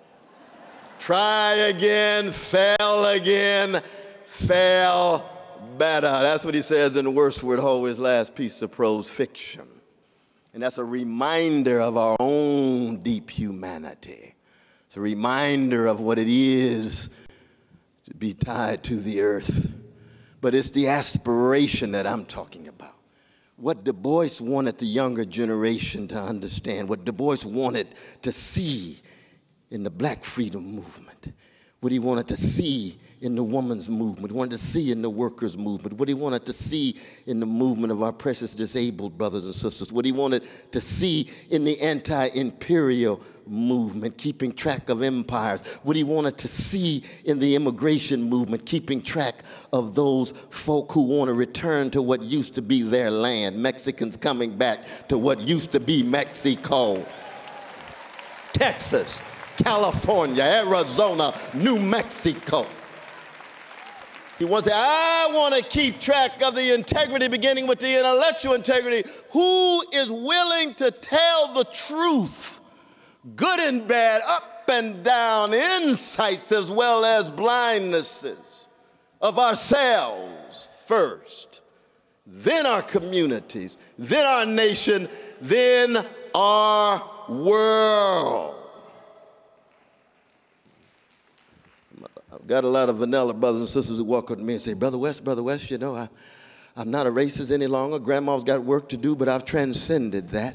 Speaker 9: Try again, fail again, fail better. That's what he says in the worst word, always last piece of prose fiction. And that's a reminder of our own deep humanity. It's a reminder of what it is to be tied to the earth. But it's the aspiration that I'm talking about. What Du Bois wanted the younger generation to understand, what Du Bois wanted to see in the black freedom movement, what he wanted to see in the woman's movement, wanted to see in the workers' movement, what he wanted to see in the movement of our precious disabled brothers and sisters, what he wanted to see in the anti-imperial movement, keeping track of empires, what he wanted to see in the immigration movement, keeping track of those folk who want to return to what used to be their land, Mexicans coming back to what used to be Mexico, Texas, California, Arizona, New Mexico. He wants to say, I want to keep track of the integrity, beginning with the intellectual integrity. Who is willing to tell the truth, good and bad, up and down, insights as well as blindnesses of ourselves first, then our communities, then our nation, then our world. I've got a lot of vanilla brothers and sisters who walk up to me and say, Brother West, Brother West, you know, I, I'm not a racist any longer. Grandma's got work to do, but I've transcended that.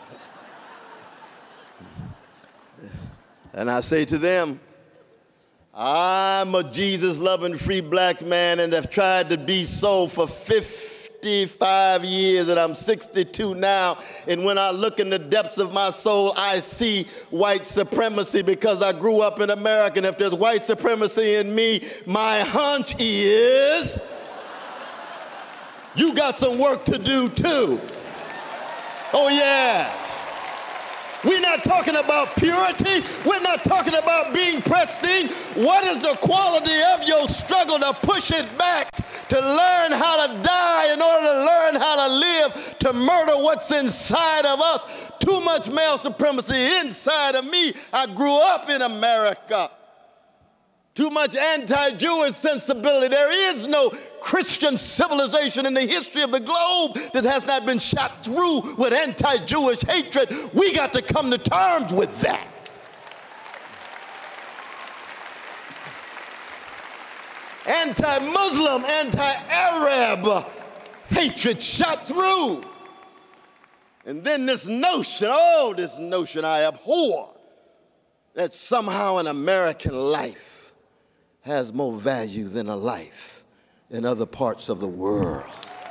Speaker 9: And I say to them, I'm a Jesus-loving free black man and have tried to be so for fifty-five years, and I'm sixty-two now. And when I look in the depths of my soul, I see white supremacy because I grew up in America. And if there's white supremacy in me, my hunch is you got some work to do too. Oh yeah. We're not talking about purity. We're not talking about being pristine. What is the quality of your struggle to push it back, to learn how to die in order to learn how to live, to murder what's inside of us? Too much male supremacy inside of me. I grew up in America. Too much anti-Jewish sensibility. There is no Christian civilization in the history of the globe that has not been shot through with anti-Jewish hatred. We got to come to terms with that. Anti-Muslim, anti-Arab hatred shot through. And then this notion, oh, this notion I abhor, that somehow an American life has more value than a life in other parts of the world.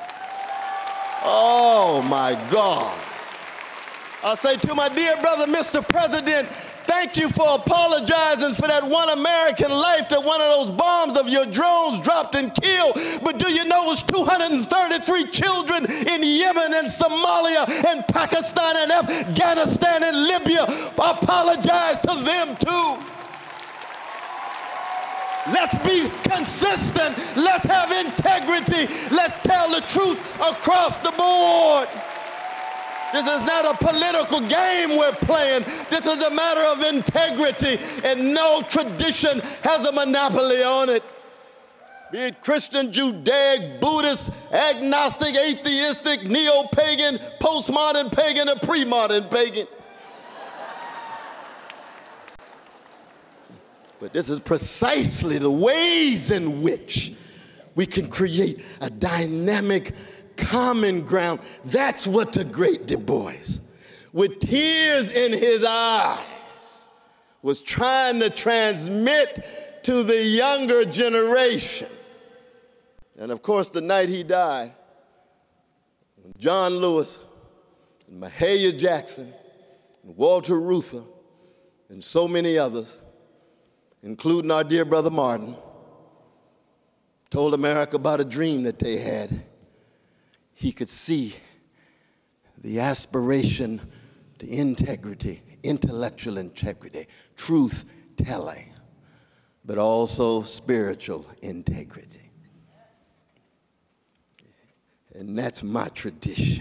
Speaker 9: Oh my God. I'll say to my dear brother, Mister President, thank you for apologizing for that one American life that one of those bombs of your drones dropped and killed. But do you know it was two hundred thirty-three children in Yemen and Somalia and Pakistan and Afghanistan and Libya? Apologize to them too. Let's be consistent. Let's have integrity. Let's tell the truth across the board. This is not a political game we're playing. This is a matter of integrity, and no tradition has a monopoly on it. Be it Christian, Judaic, Buddhist, agnostic, atheistic, neo-pagan, postmodern pagan, or pre-modern pagan. But this is precisely the ways in which we can create a dynamic common ground. That's what the great Du Bois, with tears in his eyes, was trying to transmit to the younger generation. And of course, the night he died, John Lewis, and Mahalia Jackson, and Walter Reuther, and so many others, including our dear brother Martin, told America about a dream that they had. He could see the aspiration to integrity, intellectual integrity, truth-telling, but also spiritual integrity. And that's my tradition.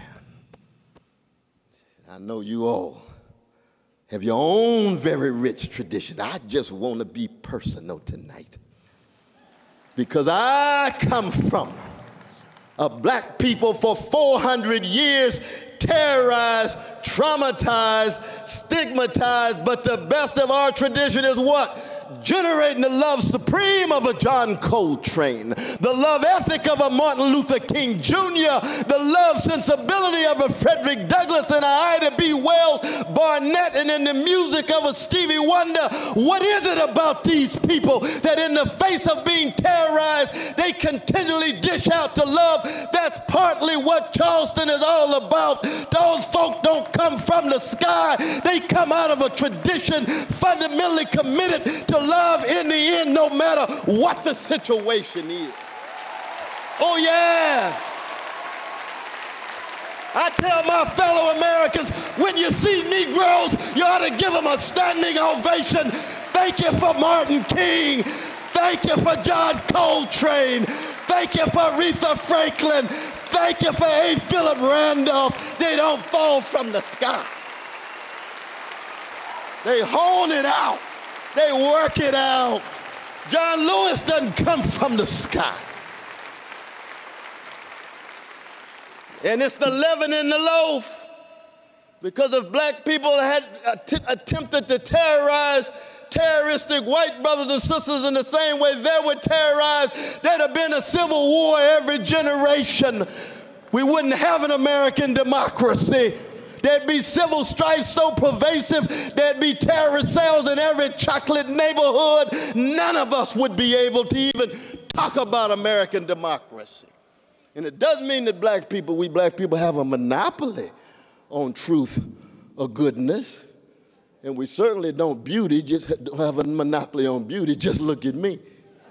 Speaker 9: I know you all have your own very rich traditions. I just want to be personal tonight. Because I come from a black people for four hundred years, terrorized, traumatized, stigmatized, but the best of our tradition is what? Generating the love supreme of a John Coltrane, the love ethic of a Martin Luther King Junior, the love sensibility of a Frederick Douglass and a Ida B. Wells Barnett, and in the music of a Stevie Wonder. What is it about these people that in the face of being terrorized, they continually dish out the love? That's partly what Charleston is all about. Those folk don't come from the sky. They come out of a tradition fundamentally committed to love in the end, no matter what the situation is. Oh yeah. I tell my fellow Americans, when you see Negroes, you ought to give them a standing ovation. Thank you for Martin King. Thank you for John Coltrane. Thank you for Aretha Franklin. Thank you for A. Philip Randolph. They don't fall from the sky. They hone it out. They work it out. John Lewis doesn't come from the sky. And it's the leaven in the loaf. Because if black people had att- attempted to terrorize terroristic white brothers and sisters in the same way they were terrorized, there'd have been a civil war every generation. We wouldn't have an American democracy. There'd be civil strife so pervasive, there'd be terrorist cells in every chocolate neighborhood. None of us would be able to even talk about American democracy. And it doesn't mean that black people, we black people have a monopoly on truth or goodness. And we certainly don't beauty, just don't have a monopoly on beauty. Just look at me.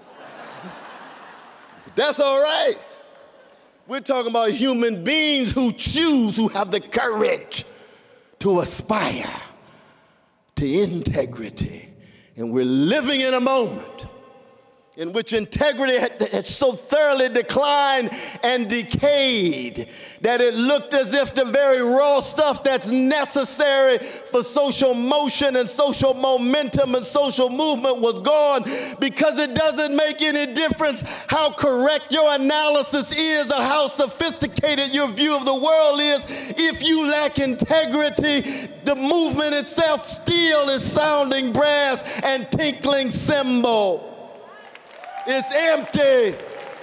Speaker 9: That's all right. We're talking about human beings who choose, who have the courage to aspire to integrity. And we're living in a moment in which integrity had, had so thoroughly declined and decayed that it looked as if the very raw stuff that's necessary for social motion and social momentum and social movement was gone, because it doesn't make any difference how correct your analysis is or how sophisticated your view of the world is. If you lack integrity, the movement itself still is sounding brass and tinkling cymbal. It's empty.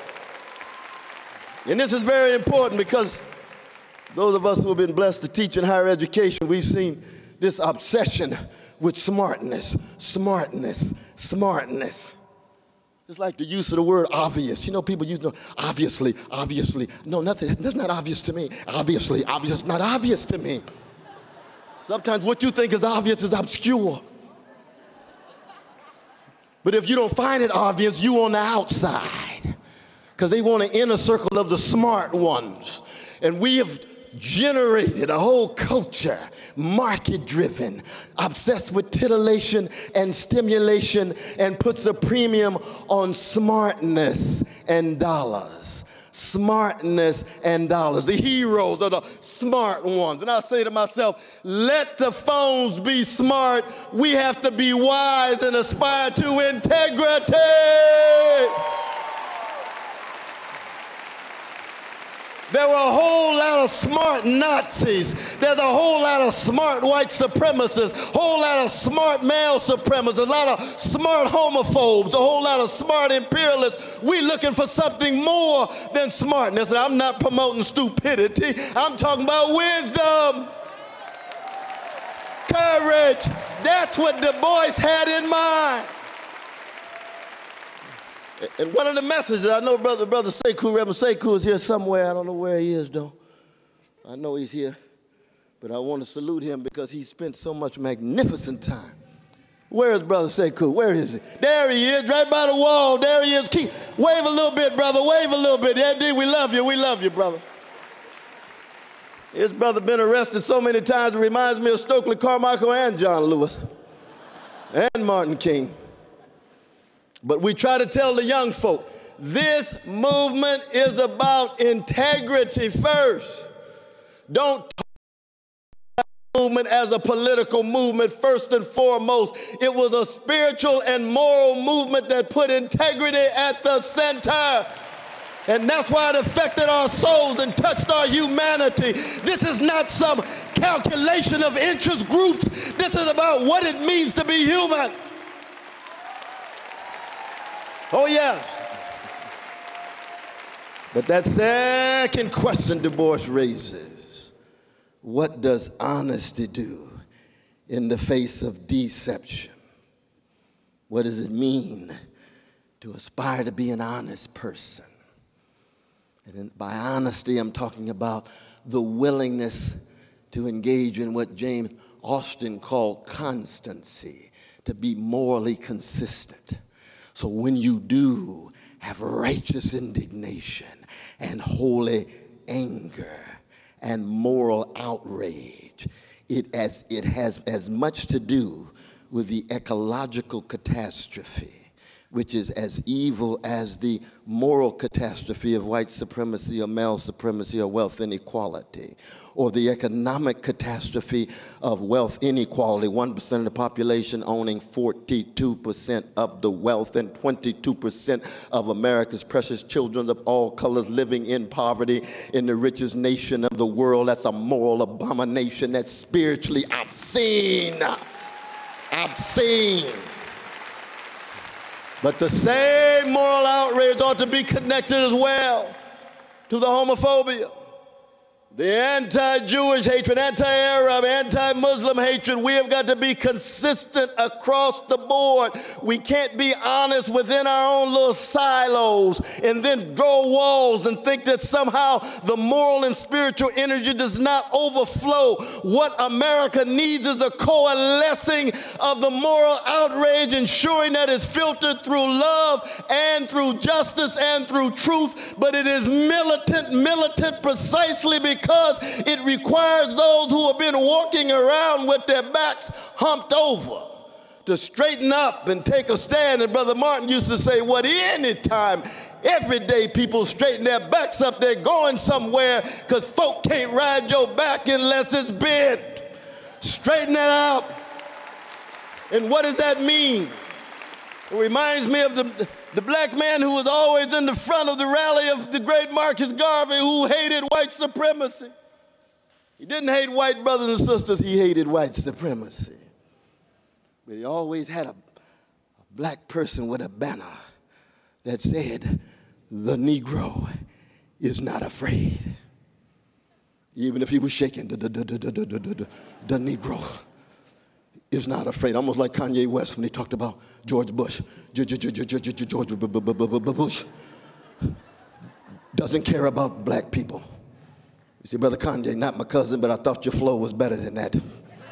Speaker 9: And this is very important because those of us who have been blessed to teach in higher education, we've seen this obsession with smartness, smartness, smartness. It's like the use of the word obvious. You know, people use no, obviously, obviously. No, nothing, that's not obvious to me. Obviously, obvious, it's not obvious to me. Sometimes what you think is obvious is obscure. But if you don't find it obvious, you on the outside. Because they want an inner circle of the smart ones. And we have generated a whole culture, market-driven, obsessed with titillation and stimulation, and puts a premium on smartness and dollars. Smartness and dollars. The heroes are the smart ones. And I say to myself, let the phones be smart. We have to be wise and aspire to integrity. There were a whole lot of smart Nazis. There's a whole lot of smart white supremacists, a whole lot of smart male supremacists, a lot of smart homophobes, a whole lot of smart imperialists. We're looking for something more than smartness. And I'm not promoting stupidity. I'm talking about wisdom, courage. That's what Du Bois had in mind. And one of the messages, I know brother, brother Sekou, Reverend Sekou is here somewhere. I don't know where he is, though. I know he's here. But I want to salute him because he spent so much magnificent time. Where is Brother Sekou? Where is he? There he is, right by the wall. There he is. Keep, wave a little bit, brother. Wave a little bit. Yeah, dude, we love you. We love you, brother. His brother been arrested so many times, it reminds me of Stokely Carmichael and John Lewis and Martin King. But we try to tell the young folk, this movement is about integrity first. Don't talk about the movement as a political movement first and foremost. It was a spiritual and moral movement that put integrity at the center. And that's why it affected our souls and touched our humanity. This is not some calculation of interest groups. This is about what it means to be human. Oh, yes. But that second question Du Bois raises, what does honesty do in the face of deception? What does it mean to aspire to be an honest person? And by honesty, I'm talking about the willingness to engage in what James Austin called constancy, to be morally consistent. So when you do have righteous indignation and holy anger and moral outrage, it, as, it has as much to do with the ecological catastrophe, which is as evil as the moral catastrophe of white supremacy or male supremacy or wealth inequality, or the economic catastrophe of wealth inequality, one percent of the population owning forty-two percent of the wealth and twenty-two percent of America's precious children of all colors living in poverty in the richest nation of the world. That's a moral abomination. That's spiritually obscene. Obscene. But the same moral outrage ought to be connected as well to the homophobia, the anti-Jewish hatred, anti-Arab, anti-Muslim hatred. We have got to be consistent across the board. We can't be honest within our own little silos and then draw walls and think that somehow the moral and spiritual energy does not overflow. What America needs is a coalescing of the moral outrage, ensuring that it's filtered through love and through justice and through truth, but it is militant, militant precisely because because it requires those who have been walking around with their backs humped over to straighten up and take a stand. And Brother Martin used to say, what anytime, every day people straighten their backs up, they're going somewhere, because folk can't ride your back unless it's bent. Straighten that out. And what does that mean? It reminds me of the The black man who was always in the front of the rally of the great Marcus Garvey, who hated white supremacy. He didn't hate white brothers and sisters, he hated white supremacy. But he always had a, a black person with a banner that said, the Negro is not afraid. Even if he was shaking, the, the, the, the, the, the, the, the Negro is not afraid. Almost like Kanye West when he talked about George Bush. George Bush doesn't care about black people. You see, Brother Kanye, not my cousin, but I thought your flow was better than that.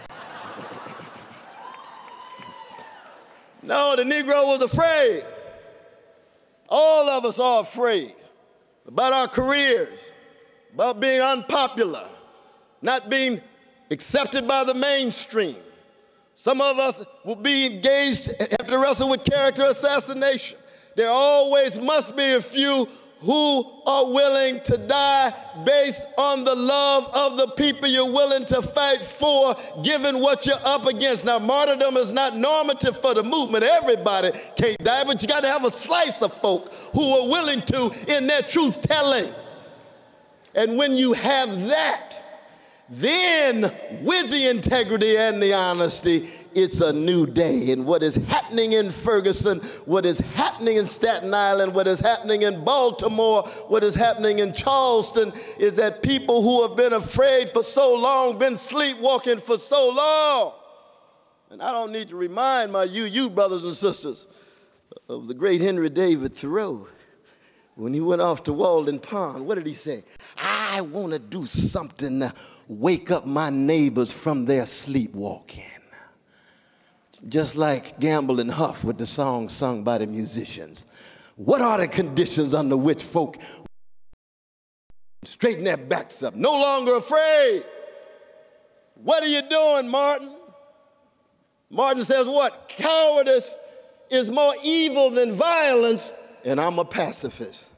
Speaker 9: No, the Negro was afraid. All of us are afraid about our careers, about being unpopular, not being accepted by the mainstream. Some of us will be engaged, have to wrestle with character assassination. There always must be a few who are willing to die based on the love of the people you're willing to fight for, given what you're up against. Now, martyrdom is not normative for the movement. Everybody can't die, but you got to have a slice of folk who are willing to in their truth-telling. And when you have that, then with the integrity and the honesty, it's a new day. And what is happening in Ferguson, what is happening in Staten Island, what is happening in Baltimore, what is happening in Charleston is that people who have been afraid for so long, been sleepwalking for so long. And I don't need to remind my you, you brothers and sisters of the great Henry David Thoreau. When he went off to Walden Pond, what did he say? I want to do something to wake up my neighbors from their sleepwalking. Just like Gamble and Huff with the song sung by the musicians. What are the conditions under which folk straighten their backs up, no longer afraid? What are you doing, Martin? Martin says what? Cowardice is more evil than violence and I'm a pacifist.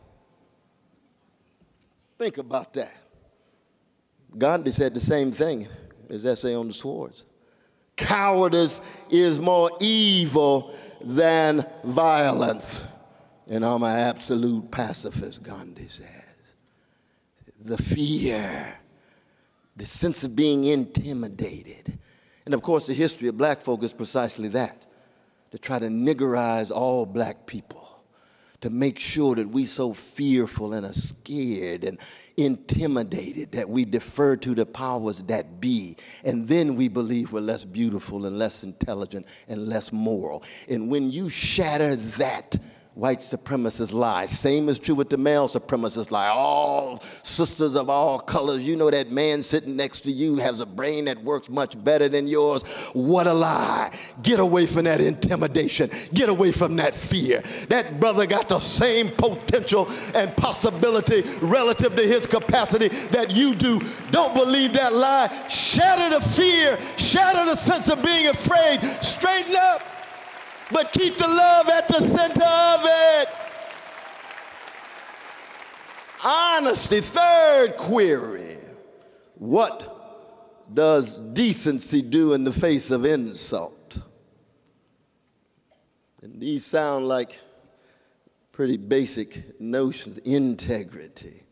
Speaker 9: Think about that. Gandhi said the same thing in his essay on the swords. Cowardice is more evil than violence. And I'm an absolute pacifist, Gandhi says. The fear, the sense of being intimidated. And of course, the history of black folk is precisely that, to try to niggerize all black people, to make sure that we so fearful and are scared and intimidated that we defer to the powers that be, and then we believe we're less beautiful and less intelligent and less moral. And when you shatter that white supremacist lie, same is true with the male supremacist lie. All sisters of all colors, you know that man sitting next to you has a brain that works much better than yours. What a lie. Get away from that intimidation. Get away from that fear. That brother got the same potential and possibility relative to his capacity that you do. Don't believe that lie. Shatter the fear. Shatter the sense of being afraid. Straighten up. But keep the love at the center of it. Honesty, third query. What does decency do in the face of insult? And these sound like pretty basic notions. Integrity,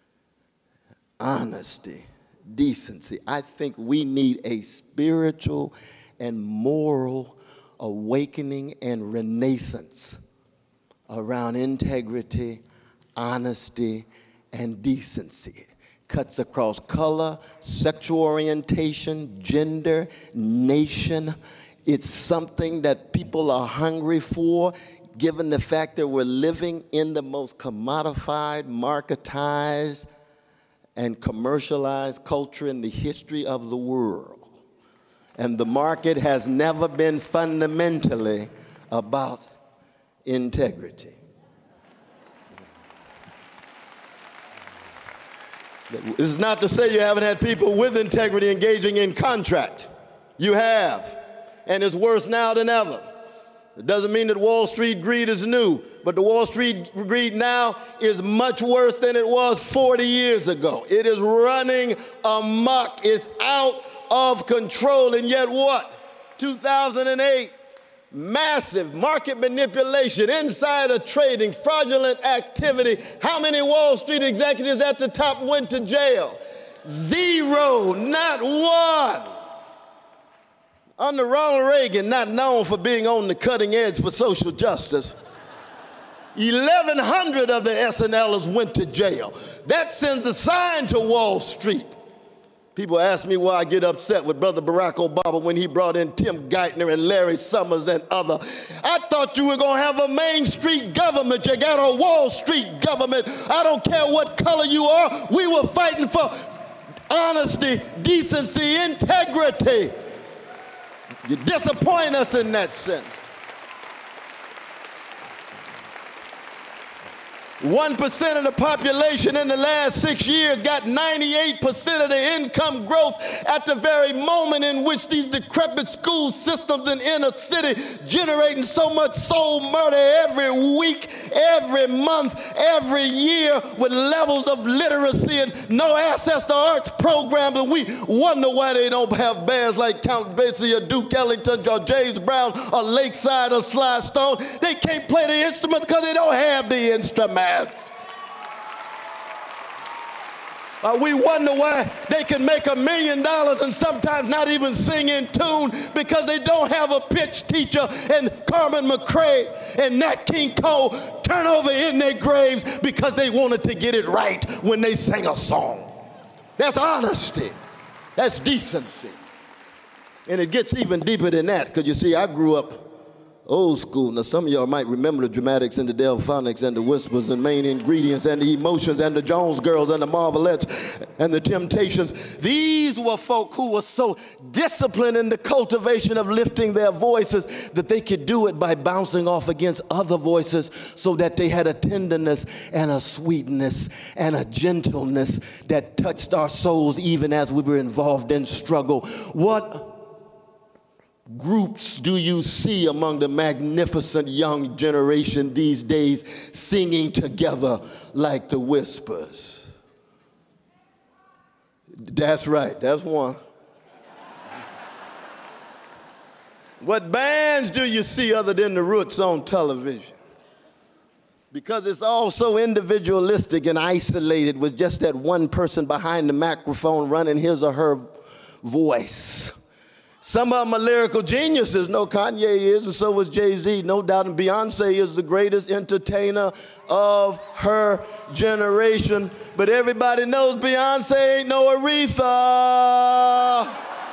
Speaker 9: honesty, decency. I think we need a spiritual and moral awakening and renaissance around integrity, honesty, and decency. Cuts across color, sexual orientation, gender, nation. It's something that people are hungry for, given the fact that we're living in the most commodified, marketized, and commercialized culture in the history of the world. And the market has never been fundamentally about integrity. This is not to say you haven't had people with integrity engaging in contract. You have, and it's worse now than ever. It doesn't mean that Wall Street greed is new, but the Wall Street greed now is much worse than it was forty years ago. It is running amok. It's out of control. And yet what? two thousand eight, massive market manipulation, insider trading, fraudulent activity. How many Wall Street executives at the top went to jail? Zero, not one. Under Ronald Reagan, not known for being on the cutting edge for social justice, eleven hundred of the S N Lers went to jail. That sends a sign to Wall Street. People ask me why I get upset with Brother Barack Obama when he brought in Tim Geithner and Larry Summers and other. I thought you were going to have a Main Street government. You got a Wall Street government. I don't care what color you are. We were fighting for honesty, decency, integrity. You disappoint us in that sense. one percent of the population in the last six years got ninety-eight percent of the income growth at the very moment in which these decrepit school systems in inner city generating so much soul murder every week, every month, every year with levels of literacy and no access to arts programs. And we wonder why they don't have bands like Count Basie or Duke Ellington or James Brown or Lakeside or Sly Stone. They can't play the instruments because they don't have the instruments. Uh, we wonder why they can make a million dollars and sometimes not even sing in tune because they don't have a pitch teacher, and Carmen McRae and Nat King Cole turn over in their graves because they wanted to get it right when they sang a song. That's honesty. That's decency. And it gets even deeper than that, because you see, I grew up old school. Now, some of y'all might remember the dramatics and the Delphonics and the Whispers and Main Ingredients and the Emotions and the Jones Girls and the Marvelettes and the Temptations. These were folk who were so disciplined in the cultivation of lifting their voices that they could do it by bouncing off against other voices, so that they had a tenderness and a sweetness and a gentleness that touched our souls even as we were involved in struggle. What groups do you see among the magnificent young generation these days singing together like the Whispers? That's right, that's one. What bands do you see other than the Roots on television? Because it's all so individualistic and isolated with just that one person behind the microphone running his or her voice. Some of them are lyrical geniuses. No, Kanye is, and so is Jay-Z, no doubt. And Beyonce is the greatest entertainer of her generation. But everybody knows Beyonce ain't no Aretha.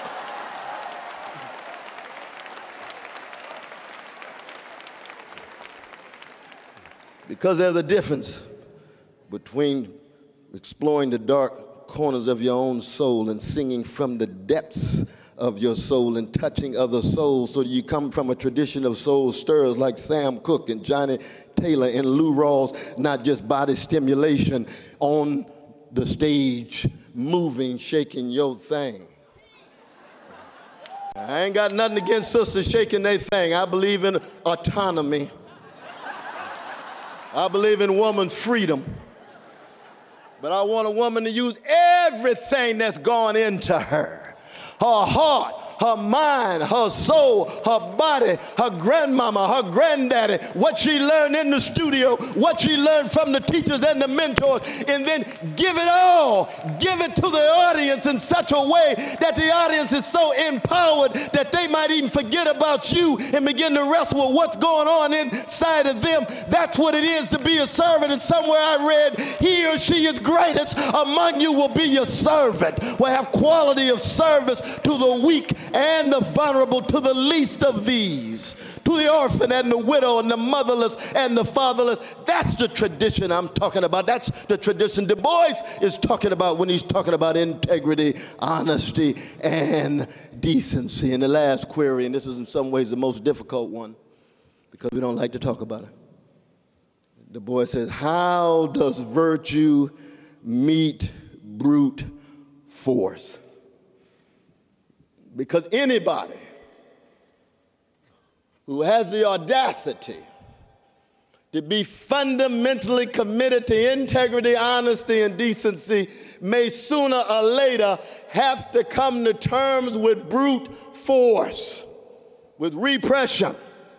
Speaker 9: Because there's a difference between exploring the dark corners of your own soul and singing from the depths of your soul and touching other souls, so that you come from a tradition of soul stirrers like Sam Cooke and Johnny Taylor and Lou Rawls, not just body stimulation on the stage, moving, shaking your thing. I ain't got nothing against sisters shaking their thing. I believe in autonomy. I believe in woman's freedom. But I want a woman to use everything that's gone into her. Her heart, her mind, her soul, her body, her grandmama, her granddaddy, what she learned in the studio, what she learned from the teachers and the mentors, and then give it all, give it to the audience in such a way that the audience is so empowered that they might even forget about you and begin to wrestle with what's going on inside of them. That's what it is to be a servant. And somewhere I read, he or she is greatest among you will be your servant, will have quality of service to the weak and the vulnerable, to the least of these, to the orphan and the widow and the motherless and the fatherless. That's the tradition I'm talking about. That's the tradition Du Bois is talking about when he's talking about integrity, honesty, and decency. And the last query, and this is in some ways the most difficult one because we don't like to talk about it. Du Bois says, how does virtue meet brute force? Because anybody who has the audacity to be fundamentally committed to integrity, honesty, and decency may sooner or later have to come to terms with brute force, with repression,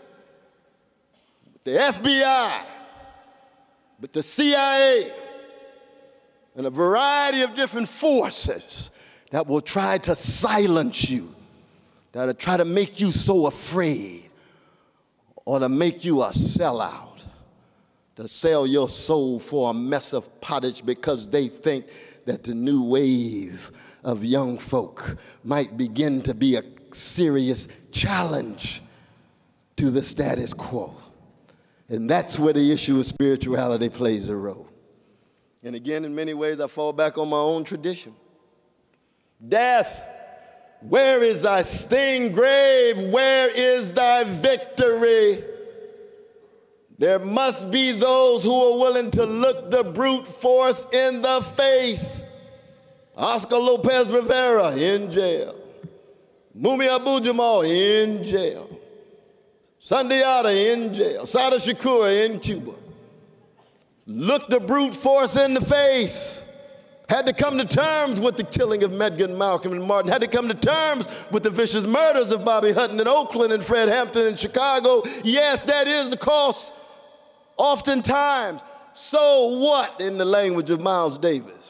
Speaker 9: with the F B I, with the C I A, and a variety of different forces that will try to silence you, that'll try to make you so afraid, or to make you a sellout, to sell your soul for a mess of pottage because they think that the new wave of young folk might begin to be a serious challenge to the status quo. And that's where the issue of spirituality plays a role. And again, in many ways, I fall back on my own tradition. Death, where is thy sting? Grave, where is thy victory? There must be those who are willing to look the brute force in the face. Oscar Lopez Rivera in jail. Mumi Abu-Jamal in jail. Sundiata in jail. Sada Shakur in Cuba. Look the brute force in the face. Had to come to terms with the killing of Medgar, Malcolm, and Martin. Had to come to terms with the vicious murders of Bobby Hutton in Oakland and Fred Hampton in Chicago. Yes, that is the cost. Oftentimes, so what, in the language of Miles Davis?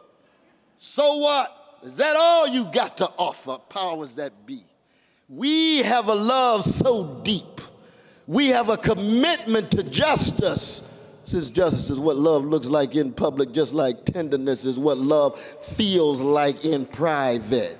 Speaker 9: So what? Is that all you got to offer, powers that be? We have a love so deep. We have a commitment to justice. Since justice is what love looks like in public, just like tenderness is what love feels like in private.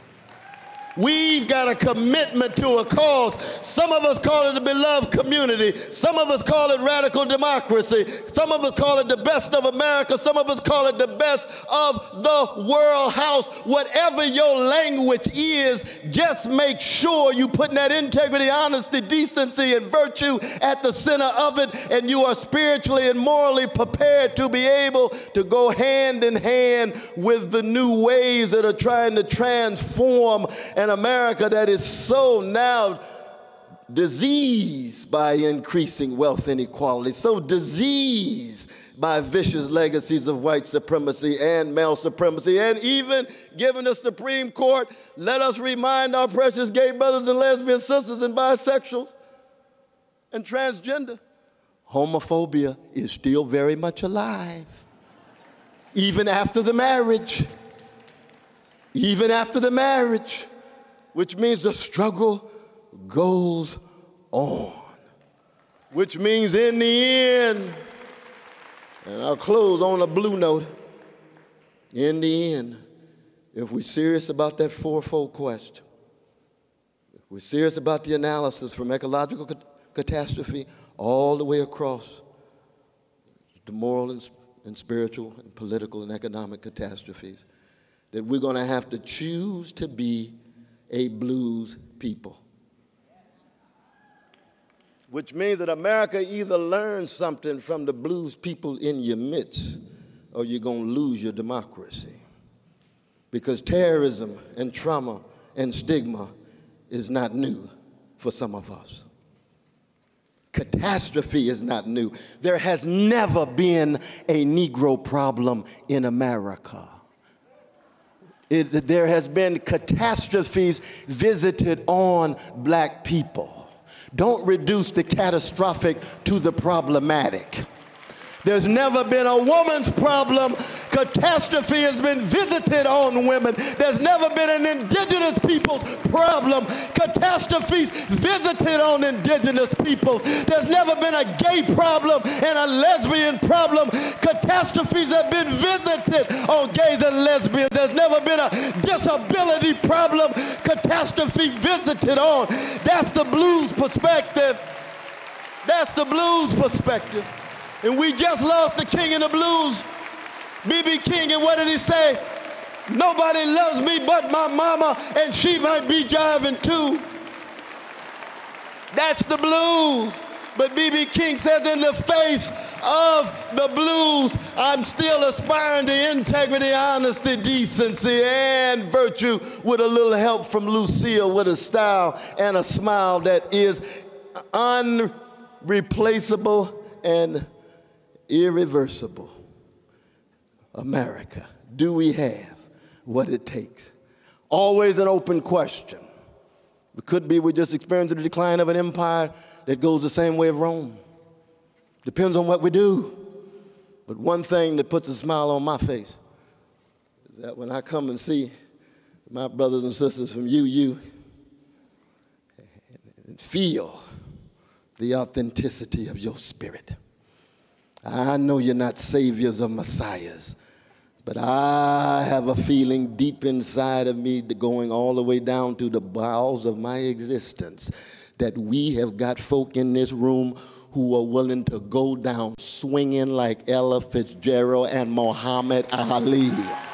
Speaker 9: We've got a commitment to a cause. Some of us call it the beloved community. Some of us call it radical democracy. Some of us call it the best of America. Some of us call it the best of the world house. Whatever your language is, just make sure you put that integrity, honesty, decency, and virtue at the center of it, and you are spiritually and morally prepared to be able to go hand in hand with the new waves that are trying to transform An America that is so now diseased by increasing wealth inequality, so diseased by vicious legacies of white supremacy and male supremacy, and even given the Supreme Court, let us remind our precious gay brothers and lesbian sisters and bisexuals and transgender, homophobia is still very much alive, even after the marriage, even after the marriage, which means the struggle goes on, which means in the end, and I'll close on a blue note, in the end, if we're serious about that fourfold quest, if we're serious about the analysis from ecological cat- catastrophe all the way across the moral and, and spiritual and political and economic catastrophes, that we're going to have to choose to be a blues people. Which means that America either learns something from the blues people in your midst, or you're going to lose your democracy. Because terrorism and trauma and stigma is not new for some of us. Catastrophe is not new. There has never been a Negro problem in America. It, there has been catastrophes visited on black people. Don't reduce the catastrophic to the problematic. There's never been a woman's problem. Catastrophe has been visited on women. There's never been an indigenous people's problem. Catastrophes visited on indigenous peoples. There's never been a gay problem and a lesbian problem. Catastrophes have been visited on gays and lesbians. There's never been a disability problem. Catastrophe visited on. That's the blues perspective. That's the blues perspective. And we just lost the king of the blues, B B King, and what did he say? Nobody loves me but my mama, and she might be jiving too. That's the blues. But B B King says, in the face of the blues, I'm still aspiring to integrity, honesty, decency, and virtue, with a little help from Lucille, with a style and a smile that is unreplaceable and irreversible. America, do we have what it takes? Always an open question. It could be we're just experiencing the decline of an empire that goes the same way of Rome. Depends on what we do. But one thing that puts a smile on my face is that when I come and see my brothers and sisters from U U and feel the authenticity of your spirit. I know you're not saviors or messiahs, but I have a feeling deep inside of me, going all the way down to the bowels of my existence, that we have got folk in this room who are willing to go down swinging like Ella Fitzgerald and Muhammad Ali.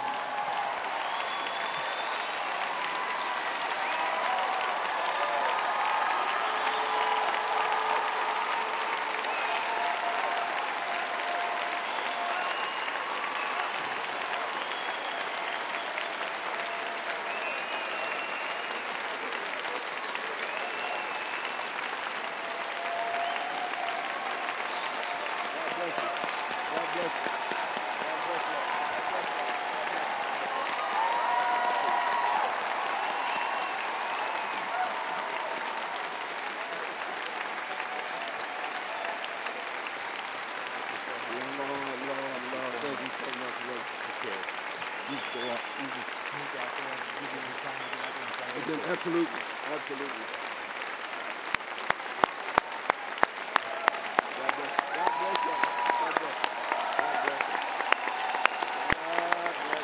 Speaker 9: Absolutely, absolutely. God bless. God bless you. God bless. God bless. God bless.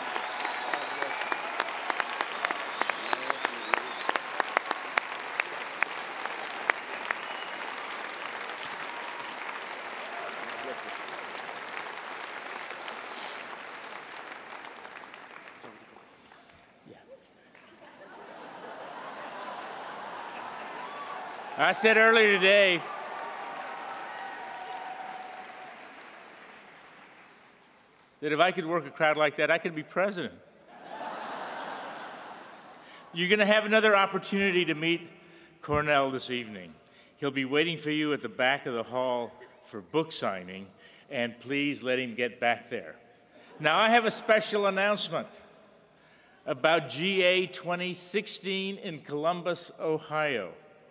Speaker 8: I said earlier today, that if I could work a crowd like that, I could be president. You're going to have another opportunity to meet Cornel this evening. He'll be waiting for you at the back of the hall for book signing, and please let him get back there. Now, I have a special announcement about G A twenty sixteen in Columbus, Ohio.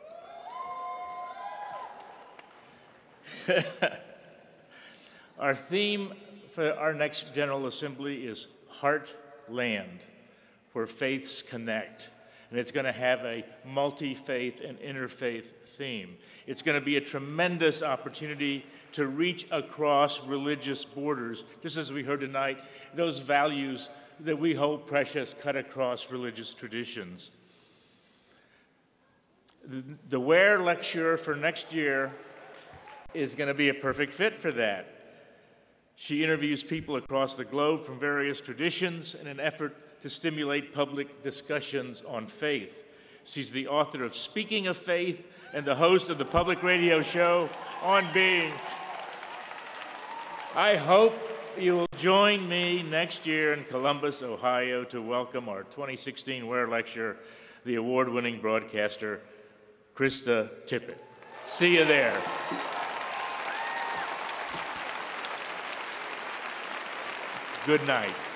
Speaker 8: Our theme for our next General Assembly is Heartland, where faiths connect. And it's going to have a multi-faith and interfaith theme. It's going to be a tremendous opportunity to reach across religious borders, just as we heard tonight, those values that we hold precious cut across religious traditions. The, the Ware Lecture for next year is going to be a perfect fit for that. She interviews people across the globe from various traditions in an effort to stimulate public discussions on faith. She's the author of Speaking of Faith and the host of the public radio show On Being. I hope you will join me next year in Columbus, Ohio, to welcome our twenty sixteen Ware Lecture, the award-winning broadcaster, Krista Tippett. See you there. Good night.